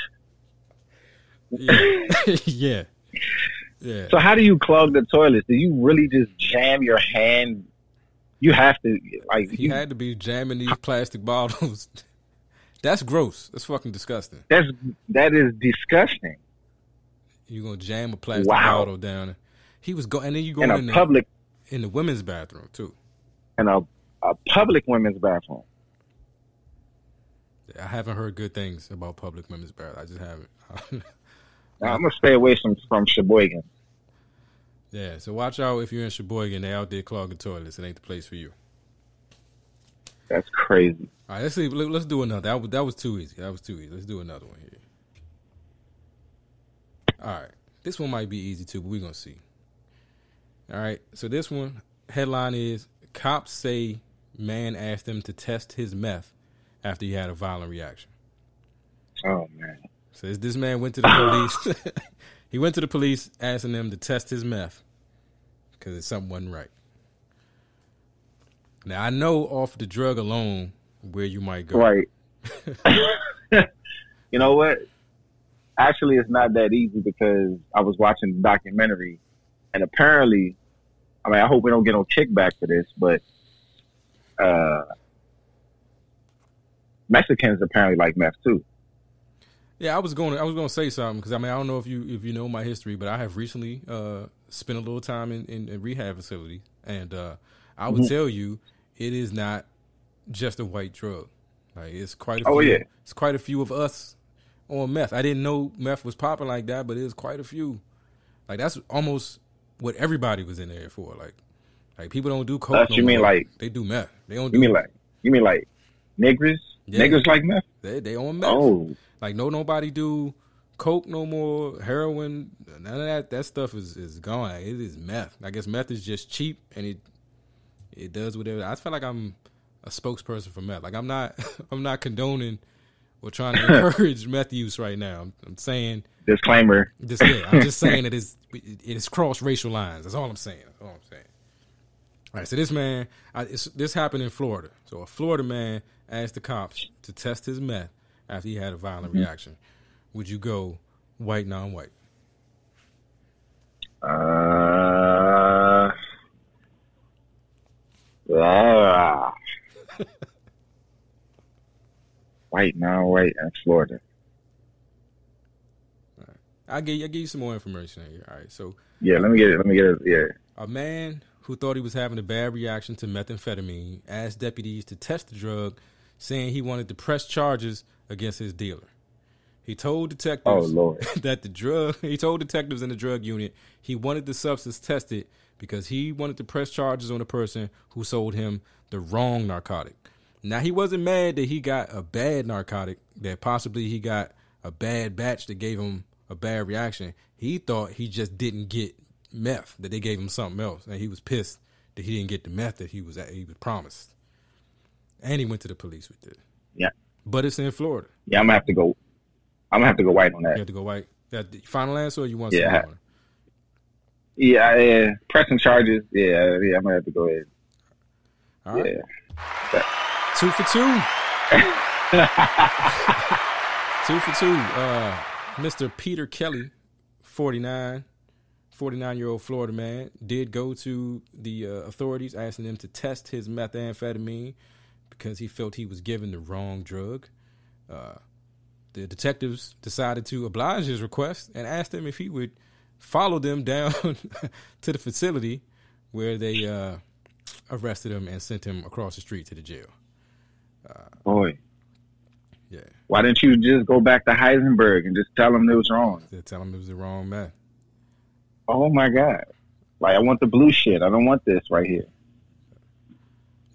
Yeah. Yeah. So how do you clog the toilets? Do you really just jam your hand? You have to like. He had to be jamming these plastic bottles. That's gross. That's fucking disgusting. That is disgusting. You gonna jam a plastic bottle down? He was going, and then you go in the women's bathroom too. In a public women's bathroom. I haven't heard good things about public women's bathroom. I just haven't. Now, I'm gonna stay away from Sheboygan. Yeah, so watch out if you're in Sheboygan. They out there clogging toilets. It ain't the place for you. That's crazy. All right, let's see. Let's do another. That was too easy. Let's do another one here. All right, this one might be easy too, but we're gonna see. All right, so this one headline is: Cops say man asked them to test his meth after he had a violent reaction. Oh man. So this man went to the police. He went to the police asking them to test his meth because something wasn't right. Now, I know off the drug alone where you might go. Right. You know what? Actually, it's not that easy because I was watching the documentary, and apparently, I mean, I hope we don't get no kickback for this, but Mexicans apparently like meth too. Yeah, I was going to say something because I mean I don't know if you know my history, but I have recently spent a little time in a rehab facility, and I would tell you it is not just a white drug. Like it's quite a few. It's quite a few of us on meth. I didn't know meth was popping like that, but it was quite a few. Like that's almost what everybody was in there for. Like people don't do coke. You mean like they do meth? They don't. You mean like niggers? Yeah. Niggers like meth? They on meth. Oh. Like nobody do coke no more, heroin, none of that. That stuff is gone. Like, it is meth. I guess meth is just cheap and it does whatever. I feel like I'm a spokesperson for meth. Like I'm not condoning or trying to encourage meth use right now. I'm saying disclaimer. I'm just saying it is cross racial lines. That's all I'm saying. All right. So this man, this happened in Florida. So a Florida man asked the cops to test his meth after he had a violent reaction. Would you go white, non-white? White, non-white, and Florida. All right. I'll give you some more information here. All right, so yeah, let me get it. Yeah, a man who thought he was having a bad reaction to methamphetamine asked deputies to test the drug, saying he wanted to press charges against his dealer. He told detectives He told detectives in the drug unit he wanted the substance tested because he wanted to press charges on the person who sold him the wrong narcotic. Now, he wasn't mad that he got a bad narcotic, that possibly he got a bad batch that gave him a bad reaction. He thought he just didn't get meth, that they gave him something else, and he was pissed that he didn't get the meth that he was promised. And he went to the police with it. Yeah. But it's in Florida. Yeah, I'm gonna have to go white on that. You have to go white. Final answer, or you want some more? Yeah, pressing charges. Yeah, I'm gonna have to go ahead. All right. Yeah. 2 for 2. 2 for 2. Mr. Peter Kelly, 49-year-old Florida man, did go to the authorities asking them to test his methamphetamine because he felt he was given the wrong drug. The detectives decided to oblige his request and asked him if he would follow them down to the facility where they arrested him and sent him across the street to the jail. Boy. Yeah. Why didn't you just go back to Heisenberg and just tell him it was wrong? Tell him it was the wrong man. Oh, my God. Like, I want the blue shit. I don't want this right here.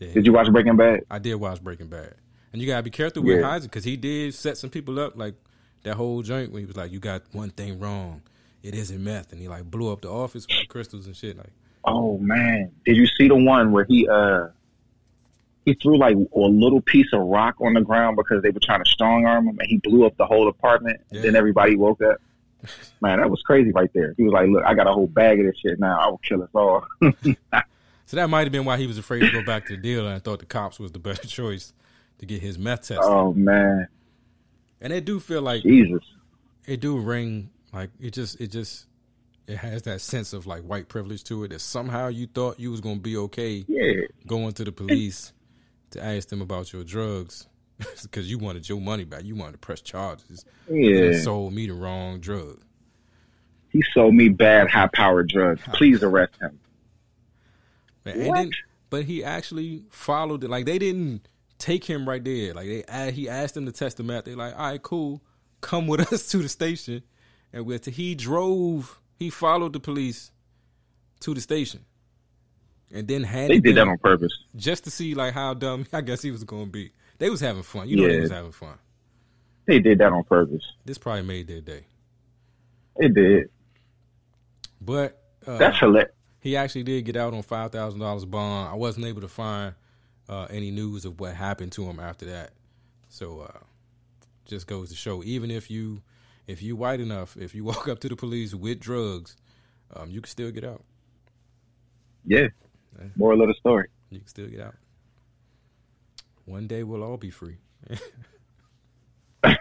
Yeah. Did you watch Breaking Bad? I did watch Breaking Bad. And you got to be careful with Heisenberg because he did set some people up, like that whole joint where he was like, you got one thing wrong. It isn't meth. And he like blew up the office with the crystals and shit. Like, oh, man. Did you see the one where he threw like a little piece of rock on the ground because they were trying to strong arm him and he blew up the whole apartment and then everybody woke up? Man, that was crazy right there. He was like, look, I got a whole bag of this shit now. I will kill us all. So that might have been why he was afraid to go back to the dealer and thought the cops was the better choice to get his meth tested. Oh, man. And it do feel like Jesus. It do ring like it has that sense of like white privilege to it that somehow you thought you was gonna be okay going to the police to ask them about your drugs because you wanted your money back. You wanted to press charges. Yeah. He sold me the wrong drug. He sold me bad, high-powered drugs. Please arrest him. Man, but he actually followed it. Like, they didn't take him right there. Like, he asked them to test the meth. They're like, all right, cool. Come with us to the station. And he followed the police to the station. And then they did that on purpose. Just to see, like, how dumb I guess he was going to be. They was having fun. You know they was having fun. They did that on purpose. This probably made their day. It did. But that's hilarious. He actually did get out on $5,000 bond. I wasn't able to find any news of what happened to him after that. So just goes to show, even if you white enough, if you walk up to the police with drugs, you can still get out. Yeah. Moral of the story. You can still get out. One day we'll all be free. All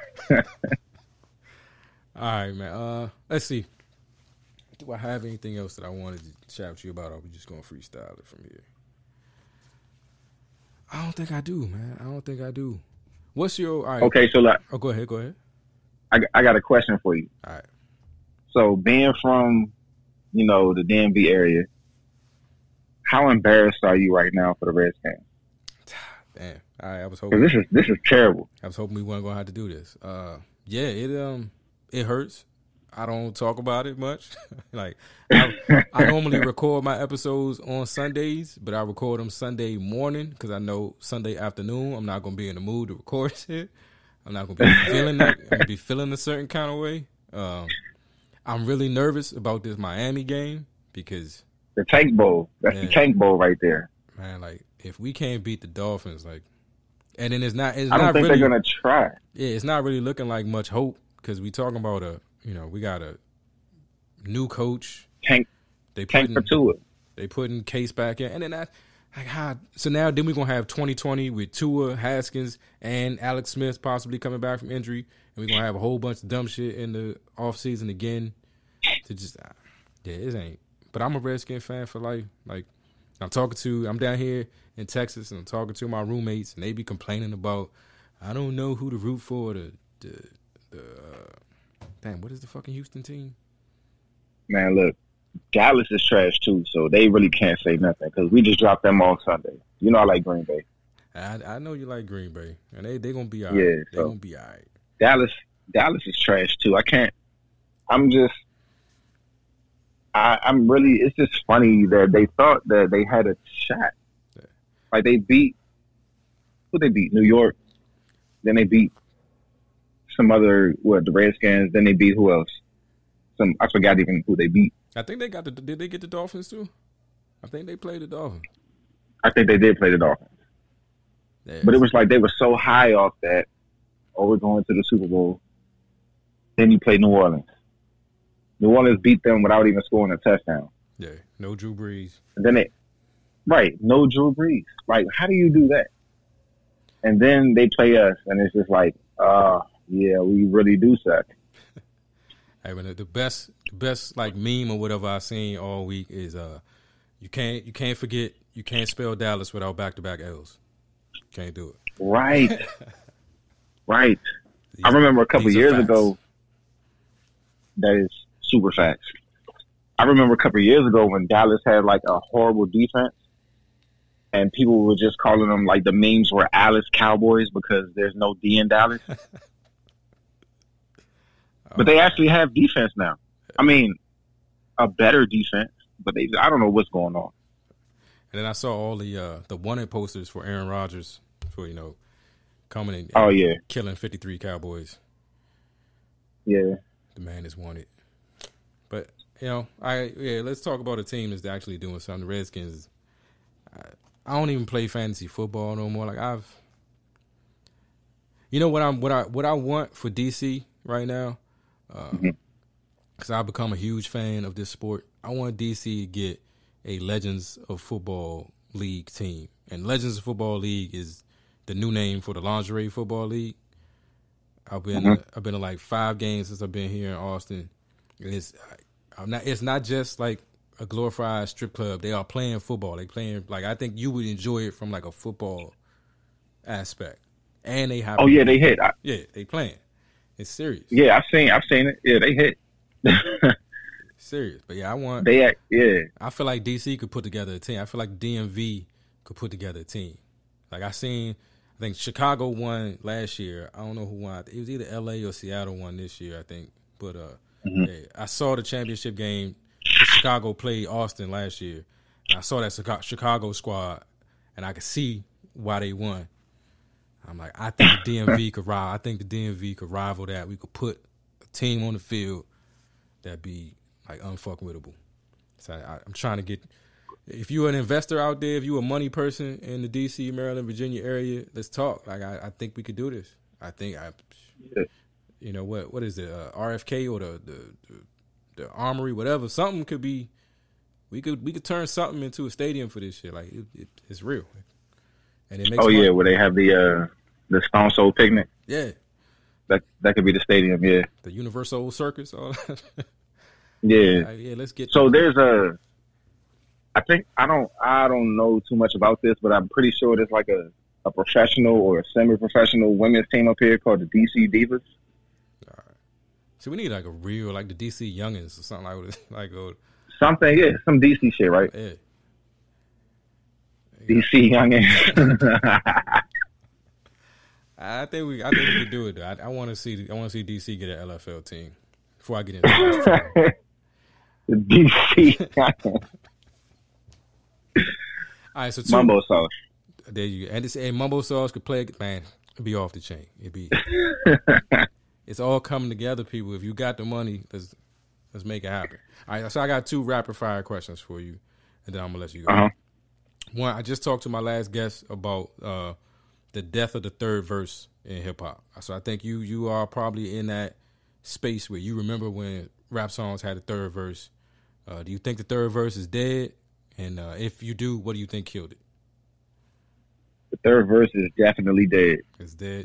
right, man. Let's see. Do I have anything else that I wanted to chat with you about, or are we just going to freestyle it from here? I don't think I do, man. I don't think I do. What's your... All right. Okay, so like... Oh, go ahead. I got a question for you. All right. So being from, the DMV area, how embarrassed are you right now for the Redskins? Damn. All right, I was hoping... This is terrible. I was hoping we weren't going to have to do this. Yeah, it hurts. I don't talk about it much. Like, I normally record my episodes on Sundays, but I record them Sunday morning because I know Sunday afternoon I'm not going to be in the mood to record shit. I'm not going to be feeling that. I'm going to be feeling a certain kind of way. I'm really nervous about this Miami game because... The Tank Bowl. That's the Tank Bowl right there. Man, like, if we can't beat the Dolphins, like... And then it's not I don't think really, they're going to try. Yeah, it's not really looking like much hope because we talking about we got a new coach. Tank for Tua. They putting Case back in. And then so now then we're going to have 2020 with Tua, Haskins, and Alex Smith possibly coming back from injury. And we're going to have a whole bunch of dumb shit in the offseason again. To just, it ain't. But I'm a Redskin fan for life. Like, I'm down here in Texas and I'm talking to my roommates and they be complaining about, I don't know who to root for, damn, what is the fucking Houston team? Man, look, Dallas is trash too, so they really can't say nothing because we just dropped them on Sunday. You know I like Green Bay. I know you like Green Bay, and they gonna be all right. Yeah, they gonna be all right. Dallas is trash too. I'm really. It's just funny that they thought that they had a shot. Yeah. Like they beat New York, then they beat some other the Redskins. Then they beat who else? I forgot even who they beat. I think they got did they get the Dolphins too? I think they played the Dolphins. I think they did play the Dolphins. Yeah, but it was like they were so high off that, we're going to the Super Bowl. Then you play New Orleans. New Orleans beat them without even scoring a touchdown. Yeah, no Drew Brees. And then no Drew Brees. Like, how do you do that? And then they play us, and it's just like, yeah, we really do suck. Hey, but the best like meme or whatever I've seen all week is you can't forget you can't spell Dallas without back-to-back L's. Can't do it. Right. Right. I remember a couple years ago. That is super facts. I remember a couple of years ago when Dallas had like a horrible defense, and people were just calling them like the memes were Alice Cowboys because there's no D in Dallas. But they actually have defense now. I mean, a better defense, but I don't know what's going on. And then I saw all the wanted posters for Aaron Rodgers for, coming and killing 53 Cowboys. Yeah. The man is wanted. But, let's talk about a team that's actually doing something. The Redskins, I don't even play fantasy football no more. Like what I want for DC right now, because I've become a huge fan of this sport. I want DC to get a Legends of Football League team, and Legends of Football League is the new name for the Lingerie Football League. I've been to like 5 games since I've been here in Austin. It's not just like a glorified strip club. They are playing football. They playing like I think you would enjoy it from like a football aspect. And they have they hit. They playing. It's serious. Yeah, I've seen it. Yeah, they hit. Serious, but I feel like DC could put together a team. I feel like DMV could put together a team. Like I think Chicago won last year. I don't know who won. It was either LA or Seattle won this year, I think. But I saw the championship game. Chicago played Austin last year. And I saw that Chicago squad, and I could see why they won. I'm like, I think the DMV could rival. I think the DMV could rival that. We could put a team on the field that'd be like unfuckwittable. So I'm trying to get. If you're an investor out there, if you're a money person in the DC, Maryland, Virginia area, let's talk. Like I think we could do this. What is it? RFK or the Armory, whatever. Something could be. We could turn something into a stadium for this shit. Like it's real. And it makes money. Where they have the Stone Soul Picnic. Yeah. That could be the stadium. Yeah. The Universal Circus. All that. Yeah. Let's get. So there's I think I don't know too much about this, but I'm pretty sure there's like a professional or a semi-professional women's team up here called the DC Divas. All right. So we need like a real like the DC Youngins or something like something. Yeah, some DC shit, right? Yeah. DC Youngins. I think we could do it though. I want to see DC get an LFL team before I get into this. The DC. All right, so Mumbo sauce. There you go. And Mumbo sauce could play. Man, it'd be off the chain. It'd be. It's all coming together, people. If you got the money, let's make it happen. All right, so I got 2 rapid fire questions for you, and then I'm gonna let you go. One, I just talked to my last guest about the death of the third verse in hip hop. So I think you are probably in that space where you remember when rap songs had a third verse. Do you think the third verse is dead? And if you do, what do you think killed it? The third verse is definitely dead. It's dead.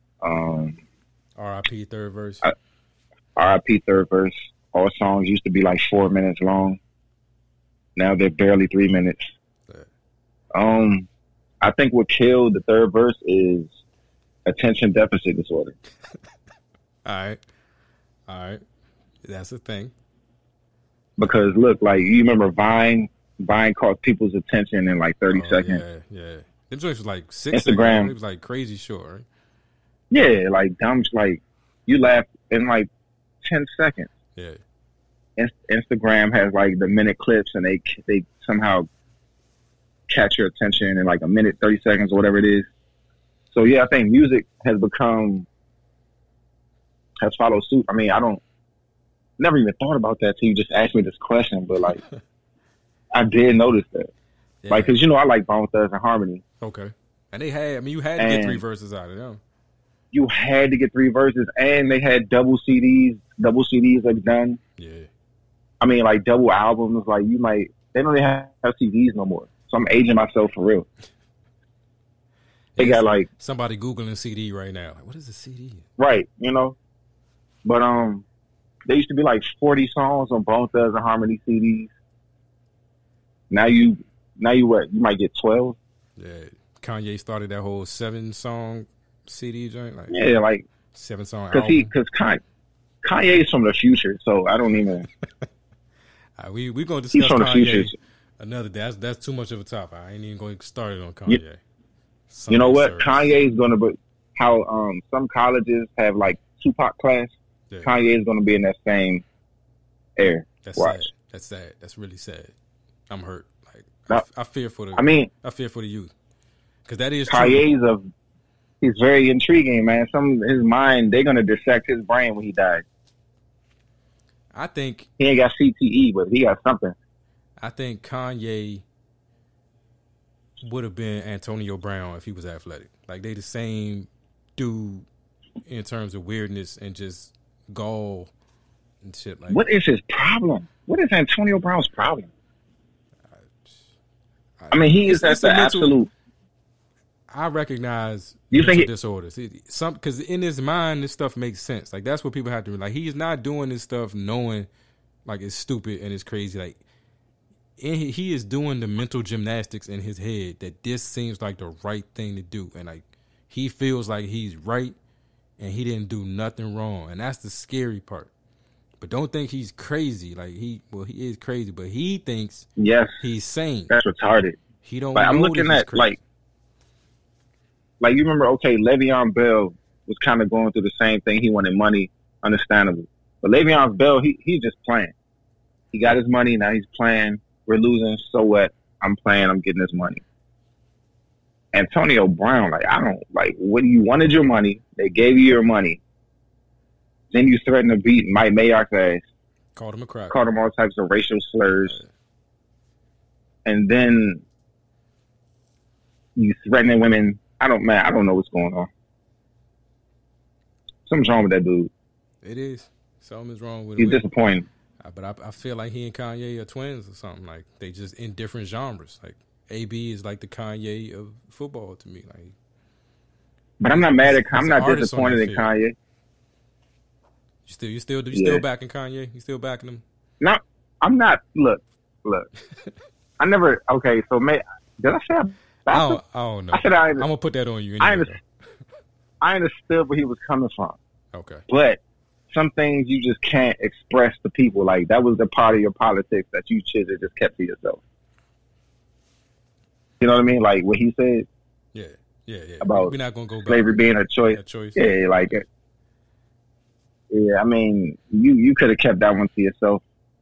R.I.P. third verse. R.I.P. third verse. All songs used to be like 4 minutes long. Now they're barely 3 minutes. Yeah. I think what killed the third verse is attention deficit disorder. All right. That's the thing. Because look, like you remember Vine caught people's attention in like 30 seconds. Yeah. Them joints was like 6 Instagram. seconds. It was like crazy short, right? Yeah, like dumb, like you laugh in like 10 seconds. Yeah. Instagram has like the minute clips, and they somehow catch your attention in like a minute, 30 seconds, or whatever it is. So yeah, I think music has followed suit. I mean, never even thought about that till you just asked me this question, but like I did notice that. Yeah. Like, cause I like Bone Thugs and Harmony. Okay. And you had to get 3 verses out of them. You had to get 3 verses, and they had double CDs like done. Yeah. I mean, like double albums. Like they don't even have CDs no more. So I'm aging myself for real. They got like somebody Googling CD right now. Like, what is a CD? Right, but there used to be like 40 songs on Bone Thugs and Harmony CDs. Now you what? You might get 12. Yeah, Kanye started that whole 7-song CD joint. Like, yeah, like 7-song. Because Kanye is from the future, so I don't even. We're gonna discuss from Kanye the future. Another day. That's too much of a topic. I ain't even going to get started on Kanye. Yeah. You know what? Kanye is going to be how some colleges have like Tupac class. Yeah. Kanye is going to be in that same air. That's sad. That's sad. That's really sad. I'm hurt. Like I fear for the. I fear for the youth because that is Kanye's he's very intriguing, man. His mind, they're gonna dissect his brain when he dies. I think he ain't got CTE, but he got something. I think Kanye would have been Antonio Brown if he was athletic. Like they the same dude in terms of weirdness and just gall and shit. Like, what is his problem? What is Antonio Brown's problem? I mean, he is at the absolute. I recognize you think disorders. Because in his mind, this stuff makes sense. Like that's what people have to like. He's not doing this stuff knowing like it's stupid and it's crazy. Like he is doing the mental gymnastics in his head that this seems like the right thing to do, and like he feels like he's right and he didn't do nothing wrong, and that's the scary part. But don't think he's crazy. Like he is crazy, but he thinks he's sane. That's retarded. He don't. Like, I'm looking at like you remember, okay, Le'Veon Bell was kind of going through the same thing. He wanted money, understandable. But Le'Veon Bell, he's just playing. He got his money, now he's playing. We're losing, so what? I'm playing, I'm getting this money. Antonio Brown, when you wanted your money, they gave you your money. Then you threatened to beat Mike Mayock's ass. Called him a crack. Called him all types of racial slurs. And then you threatening women. I don't know what's going on. Something's wrong with that dude. It is. Something's wrong with it. He's disappointing. But I feel like he and Kanye are twins or something. Like they just in different genres. Like AB is like the Kanye of football to me. Like, but I'm not mad at. I'm not disappointed in Kanye. You still backing Kanye? You still backing him? No, I'm not. Look. I never. Okay, so did I say? I don't know. I'm gonna put that on you. Anyway, I understood where he was coming from. Okay, but some things you just can't express to people. Like that was the part of your politics that you should have just kept to yourself. You know what I mean? Like what he said. Yeah. About we're not gonna go back. Slavery being a choice. Yeah, like it. Yeah, I mean, you could have kept that one to yourself.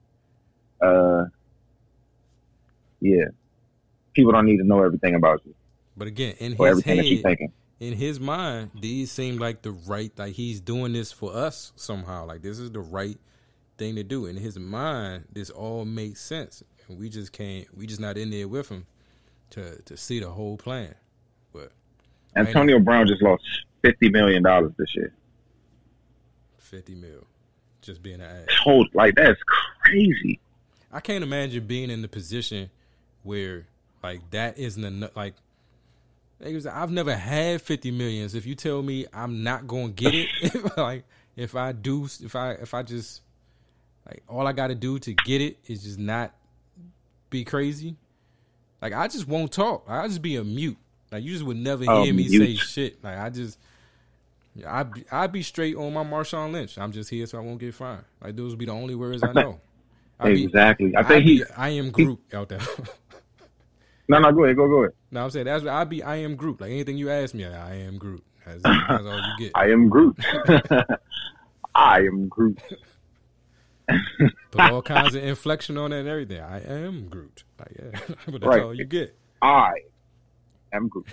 Yeah. People don't need to know everything about you. But again, in or his everything head, that you're thinking. In his mind, these seem like the right, like he's doing this for us somehow. Like this is the right thing to do. In his mind, this all makes sense. And we just not in there with him to see the whole plan. But Antonio Brown just lost $50 million this year. 50 mil. Just being an ass. Like that's crazy. I can't imagine being in the position where like that isn't enough. Like I've never had 50 million. If you tell me I'm not gonna get it, like if I just like all I got to do to get it is just not be crazy. Like I just won't talk. I'll just be a mute. Like you just would never hear me say shit. Like I'd be straight on my Marshawn Lynch. I'm just here so I won't get fined. Like those would be the only words I know. Exactly. I am Groot out there. No, go ahead. Go ahead. No, I'm saying that's what I am Groot. Like anything you ask me, I am Groot. That's all you get. I am Groot. I am Groot. Put all kinds of inflection on it and everything. I am Groot. Like, yeah. But that's all you get. I am Groot.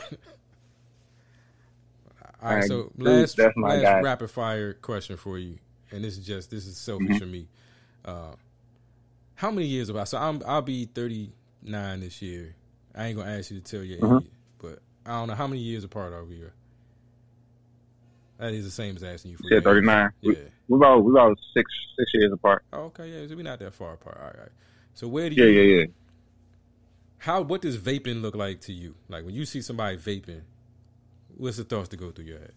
All right, so last rapid fire question for you, and this is selfish for me. How many years about? So I'll be 39 this year. I ain't gonna ask you to tell your age, but I don't know how many years apart are we here. That is the same as asking you for. Yeah, 39. Yeah, we about six years apart. Oh, okay, yeah, so we're not that far apart. All right. So where do you? Yeah. What does vaping look like to you? Like when you see somebody vaping, what's the thoughts to go through your head?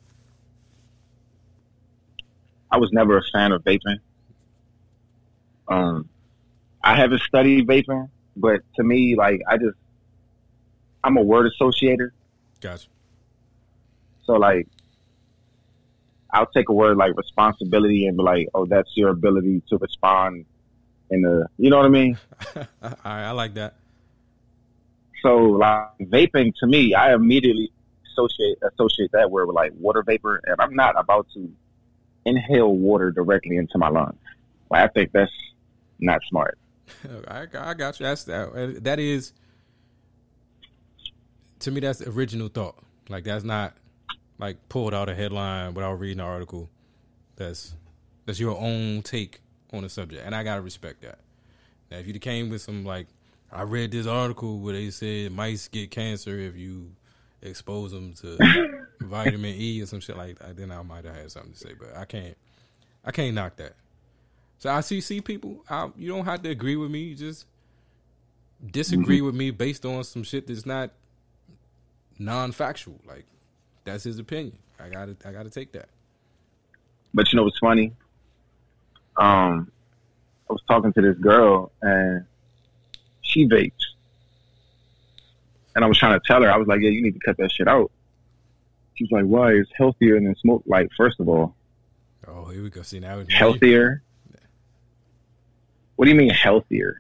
I was never a fan of vaping. I haven't studied vaping, but to me, like I'm a word associator. Gotcha. So like, I'll take a word like responsibility and be like, oh, that's your ability to respond in the, you know what I mean? I like that. So like vaping to me, I immediately associate that word with like water vapor, and I'm not about to inhale water directly into my lungs. Like I think that's not smart. I got you. That is to me, that's original thought. Like, that's not like pulled out a headline without reading the article. That's your own take on the subject, and I gotta respect that. Now, if you came with some like, I read this article where they said mice get cancer if you expose them to vitamin E or some shit like that, then I might have had something to say. But I can't knock that. So I see people. You don't have to agree with me. You just disagree with me based on some shit that's not non-factual. Like, that's his opinion. I gotta take that. But you know what's funny? I was talking to this girl and she vapes. And I was trying to tell her, I was like, yeah, you need to cut that shit out. She's like, why? It's healthier than smoke. Like, first of all. Oh, here we go. See, now healthier? What do you mean healthier?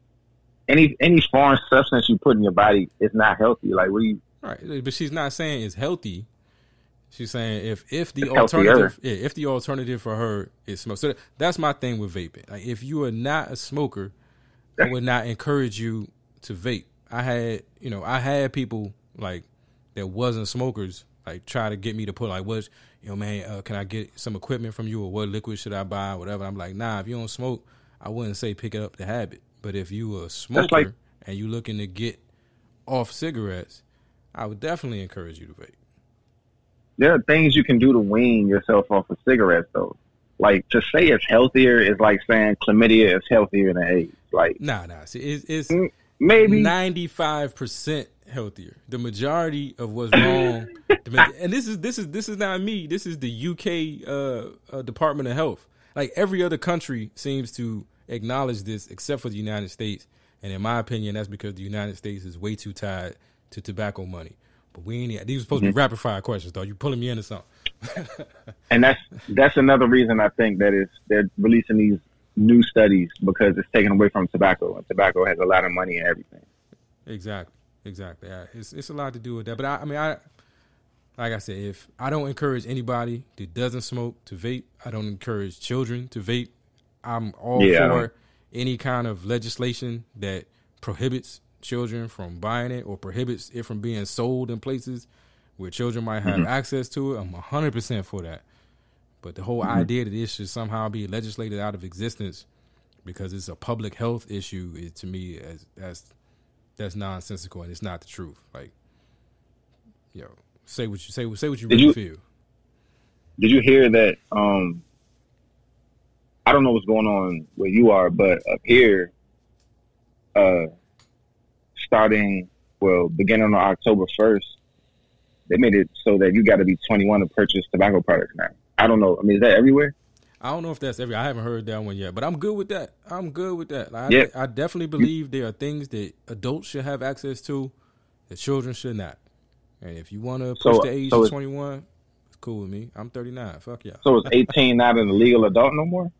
Any foreign substance you put in your body is not healthy. Like, what do you... Right, but she's not saying it's healthy. She's saying if the alternative for her is smoke. So that's my thing with vaping. Like, if you are not a smoker, I would not encourage you to vape. I had people like that wasn't smokers like try to get me to put like, can I get some equipment from you, or what liquid should I buy, whatever. I'm like, nah, if you don't smoke, I wouldn't say pick up the habit. But if you a smoker and you looking to get off cigarettes, I would definitely encourage you to vape. There are things you can do to wean yourself off of cigarettes, though. Like, to say it's healthier is like saying chlamydia is healthier than AIDS. Like, nah. See, it's maybe 95% healthier. The majority of what's wrong, and this is not me. This is the UK Department of Health. Like, every other country seems to acknowledge this, except for the United States. And in my opinion, that's because the United States is way too tied to tobacco money. But we ain't. These are supposed to be rapid fire questions, though. You pulling me into something. And that's another reason I think that they're releasing these new studies, because it's taken away from tobacco, and tobacco has a lot of money and everything. Exactly. Yeah, it's a lot to do with that. But I mean, like I said, if I don't encourage anybody that doesn't smoke to vape, I don't encourage children to vape. I'm all for any kind of legislation that prohibits children from buying it or prohibits it from being sold in places where children might have access to it. I'm 100% for that. But the whole idea that this should somehow be legislated out of existence because it's a public health issue is, to me, that's nonsensical, and it's not the truth. Like, say what you really feel. Did you hear that? I don't know what's going on where you are, but up here, beginning on October 1st, they made it so that you got to be 21 to purchase tobacco products now. I don't know. I mean, is that everywhere? I don't know if that's everywhere. I haven't heard that one yet, but I'm good with that. Like, I definitely believe there are things that adults should have access to that children should not. And if you want to push the age to 21, it's cool with me. I'm 39. Fuck yeah. So is 18 not an illegal adult no more?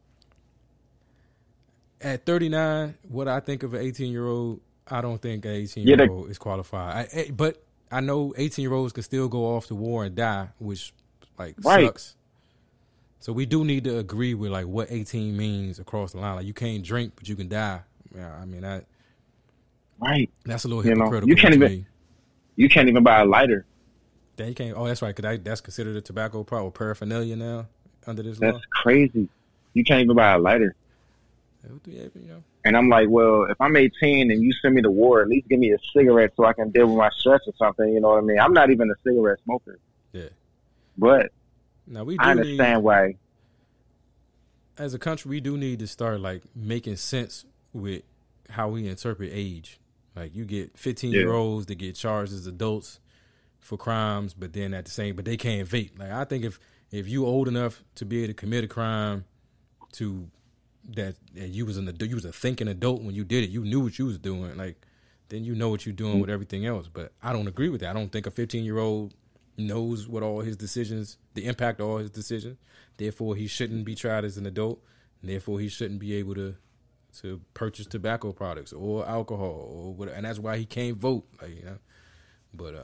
At 39, what I think of an 18-year-old, I don't think an 18-year-old is qualified. But I know 18-year-olds can still go off to war and die, which sucks. So we do need to agree with like what 18 means across the line. Like, you can't drink, but you can die. Yeah, I mean that. Right. That's a little hypocritical. You can't even buy a lighter. Then you can't. Oh, that's right. Cause that's considered a tobacco product or paraphernalia now under this law. That's crazy. You can't even buy a lighter. And I'm like, well, if I'm 18 and you send me to war, at least give me a cigarette so I can deal with my stress or something. You know what I mean? I'm not even a cigarette smoker. Yeah. But now I understand why. As a country, we do need to start like making sense with how we interpret age. Like, you get 15-year-olds that get charged as adults for crimes, but then but they can't vape. Like, I think if you old enough to be able to commit a crime that you was a thinking adult when you did it, you knew what you was doing, like, then you know what you're doing with everything else. But I don't agree with that. I don't think a 15-year-old knows what all his decisions, the impact of all his decisions. Therefore, he shouldn't be tried as an adult, and therefore he shouldn't be able to purchase tobacco products or alcohol or whatever. And that's why he can't vote. Like, But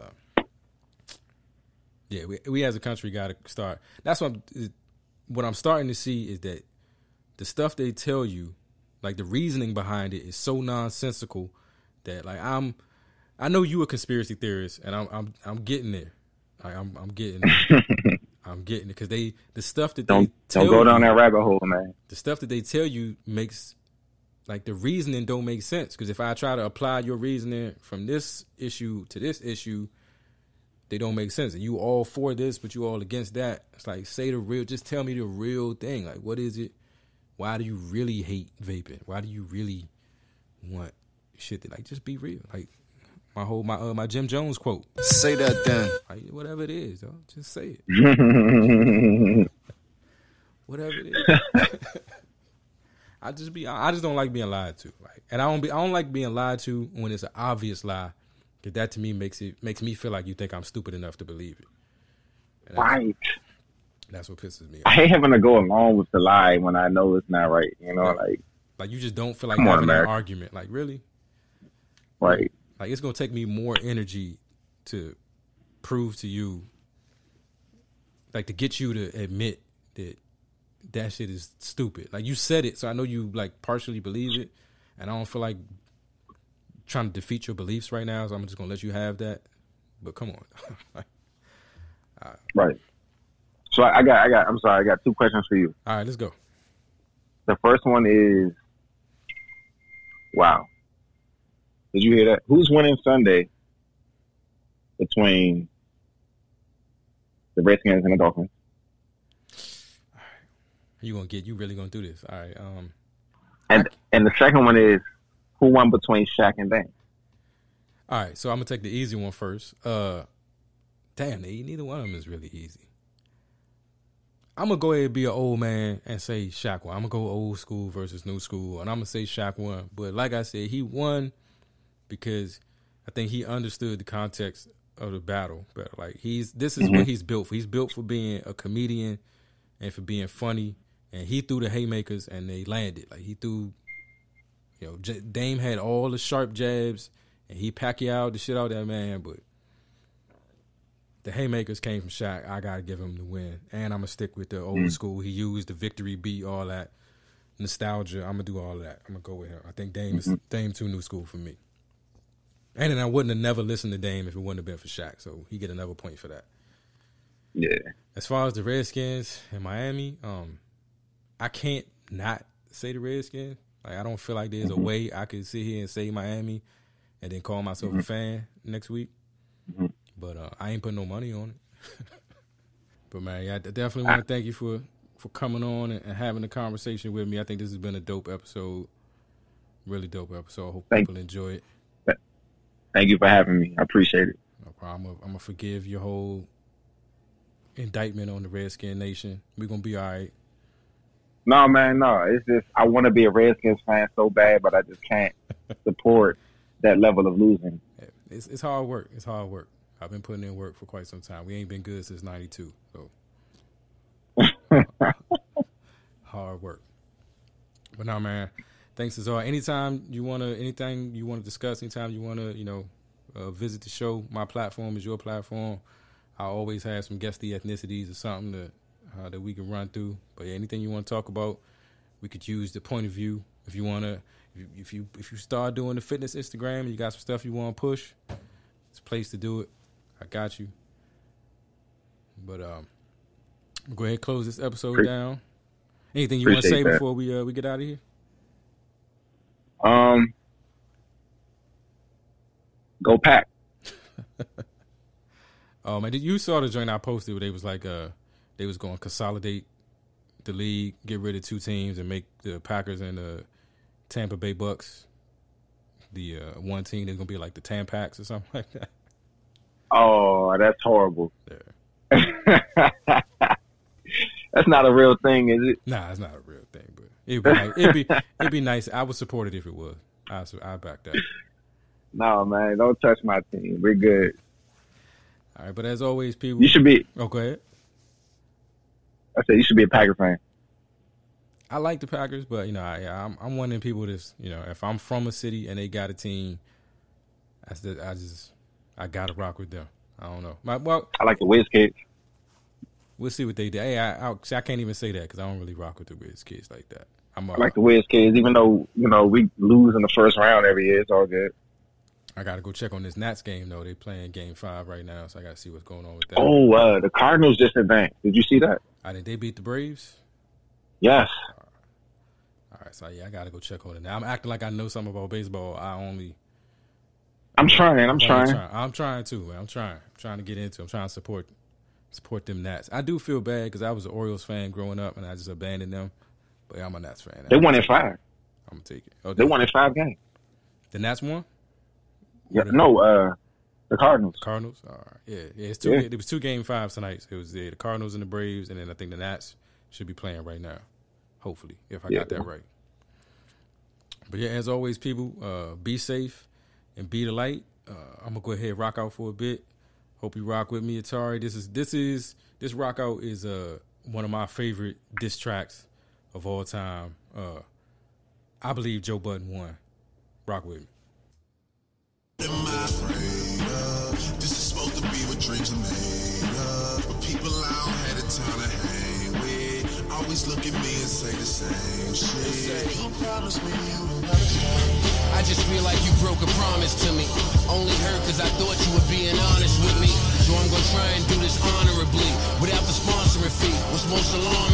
we as a country got to start. That's what I'm starting to see is that the stuff they tell you, like the reasoning behind it, is so nonsensical that like I know you a conspiracy theorist, and I'm getting there. I'm getting there. I'm getting it because the stuff that don't tell go down you, that rabbit hole, man. The stuff that they tell you makes, like, the reasoning don't make sense. Because if I try to apply your reasoning from this issue to this issue, they don't make sense. And you all for this, but you all against that. It's like, just tell me the real thing. Like, what is it? Why do you really hate vaping? Why do you really want shit that, like, just be real? Like, my Jim Jones quote. Say that then. Like, whatever it is, though, just say it. Whatever it is. I just don't like being lied to. Like, and I don't like being lied to when it's an obvious lie. Cause that to me makes me feel like you think I'm stupid enough to believe it. Right. That's what pisses me off. I hate having to go along with the lie when I know it's not right. You know, like you just don't feel like having an argument. Like, really? Right. Like, it's gonna take me more energy to prove to you, like, to get you to admit that shit is stupid. Like, you said it, so I know you, like, partially believe it, and I don't feel like trying to defeat your beliefs right now, so I'm just gonna let you have that. But come on. Right. So I got 2 questions for you. All right, let's go. The first one is, wow. Did you hear that? Who's winning Sunday between the Redskins and the Dolphins? All right. You really gonna do this? All right. And the second one is, who won between Shaq and Dame? All right, so I'm gonna take the easy one first. Damn, neither one of them is really easy. I'm gonna go ahead and be an old man and say Shaq won. I'm gonna go old school versus new school, and I'm gonna say Shaq won. But like I said, he won because I think he understood the context of the battle better. Like, this is what he's built for. He's built for being a comedian and for being funny. And he threw the haymakers and they landed. Like, he threw, Dame had all the sharp jabs and he Pacquiao'd the shit out of that man, but the haymakers came from Shaq. I gotta give him the win. And I'm gonna stick with the old school. He used the victory beat, all that nostalgia. I'm gonna do all that. I'm gonna go with him. I think Dame too new school for me. And then I wouldn't have never listened to Dame if it wouldn't have been for Shaq. So he get another point for that. Yeah. As far as the Redskins in Miami, I can't not say the Redskins. Like, I don't feel like there's a way I could sit here and say Miami and then call myself a fan next week. But I ain't putting no money on it. But, man, I definitely want to thank you for coming on and having a conversation with me. I think this has been a dope episode. Really dope episode. I hope people enjoy it. Thank you for having me. I appreciate it. No problem. I'm going to forgive your whole indictment on the Redskin Nation. We're going to be all right. No, man, no. It's just I want to be a Redskins fan so bad, but I just can't support that level of losing. It's hard work. It's hard work. I've been putting in work for quite some time. We ain't been good since 92, so hard work. But no, man, thanks as always. Anytime you anything you want to discuss, anytime you want to, visit the show, my platform is your platform. I always have some guesty ethnicities or something that we can run through. But yeah, anything you want to talk about, we could use the point of view. If you want to, if you start doing the fitness Instagram and you got some stuff you want to push, it's a place to do it. I got you. But go ahead and close this episode down. Anything you want to say before we get out of here? Go Pack. Oh man, you saw the joint I posted where they was like they was going to consolidate the league, get rid of 2 teams, and make the Packers and the Tampa Bay Bucks the one team. They're gonna be like the Tampax or something like that. Oh, that's horrible. Yeah. That's not a real thing, is it? Nah, it's not a real thing, but it'd be nice. I would support it if it was. I back that. No, man, don't touch my team. We're good. All right, but as always, people, you should be. Oh, go ahead. I said you should be a Packer fan. I like the Packers, but I'm one of them people that's if I'm from a city and they got a team, I gotta rock with them. I don't know. I like the WizKids. We'll see what they do. Hey, I can't even say that because I don't really rock with the WizKids like that. I like the WizKids, even though we lose in the first round every year. It's all good. I got to go check on this Nats game, though. They playing Game 5 right now, so I got to see what's going on with that. Oh, the Cardinals just advanced. Did you see that? Did they beat the Braves? Yes. All right, so yeah, I got to go check on it now. I'm acting like I know something about baseball. I'm trying. I'm trying too, man. I'm trying to get into it. I'm trying to support them Nats. I do feel bad because I was an Orioles fan growing up, and I just abandoned them. But yeah, I'm a Nats fan. They won in 5. I'm going to take it. Oh, they won in 5 games. The Nats won? Yeah, no, the Cardinals. Cardinals? All right. Yeah. It's two. Yeah. It was 2 Game 5s tonight. It was the Cardinals and the Braves, and then I think the Nats should be playing right now. Hopefully, if I got that right. But yeah, as always, people, be safe and be the light. I'm gonna go ahead and rock out for a bit. Hope you rock with me, Atari. This rock out is one of my favorite diss tracks of all time. I believe Joe Budden won. Rock with me. This is supposed to be what dreams are made of. But people I don't have the time to hang with always look at me and say the same shit. You promised me you would never change. I just feel like you broke a promise to me. Only hurt cause I thought you were being honest with me. So I'm gonna try and do this honorably without the sponsoring fee. What's most alarming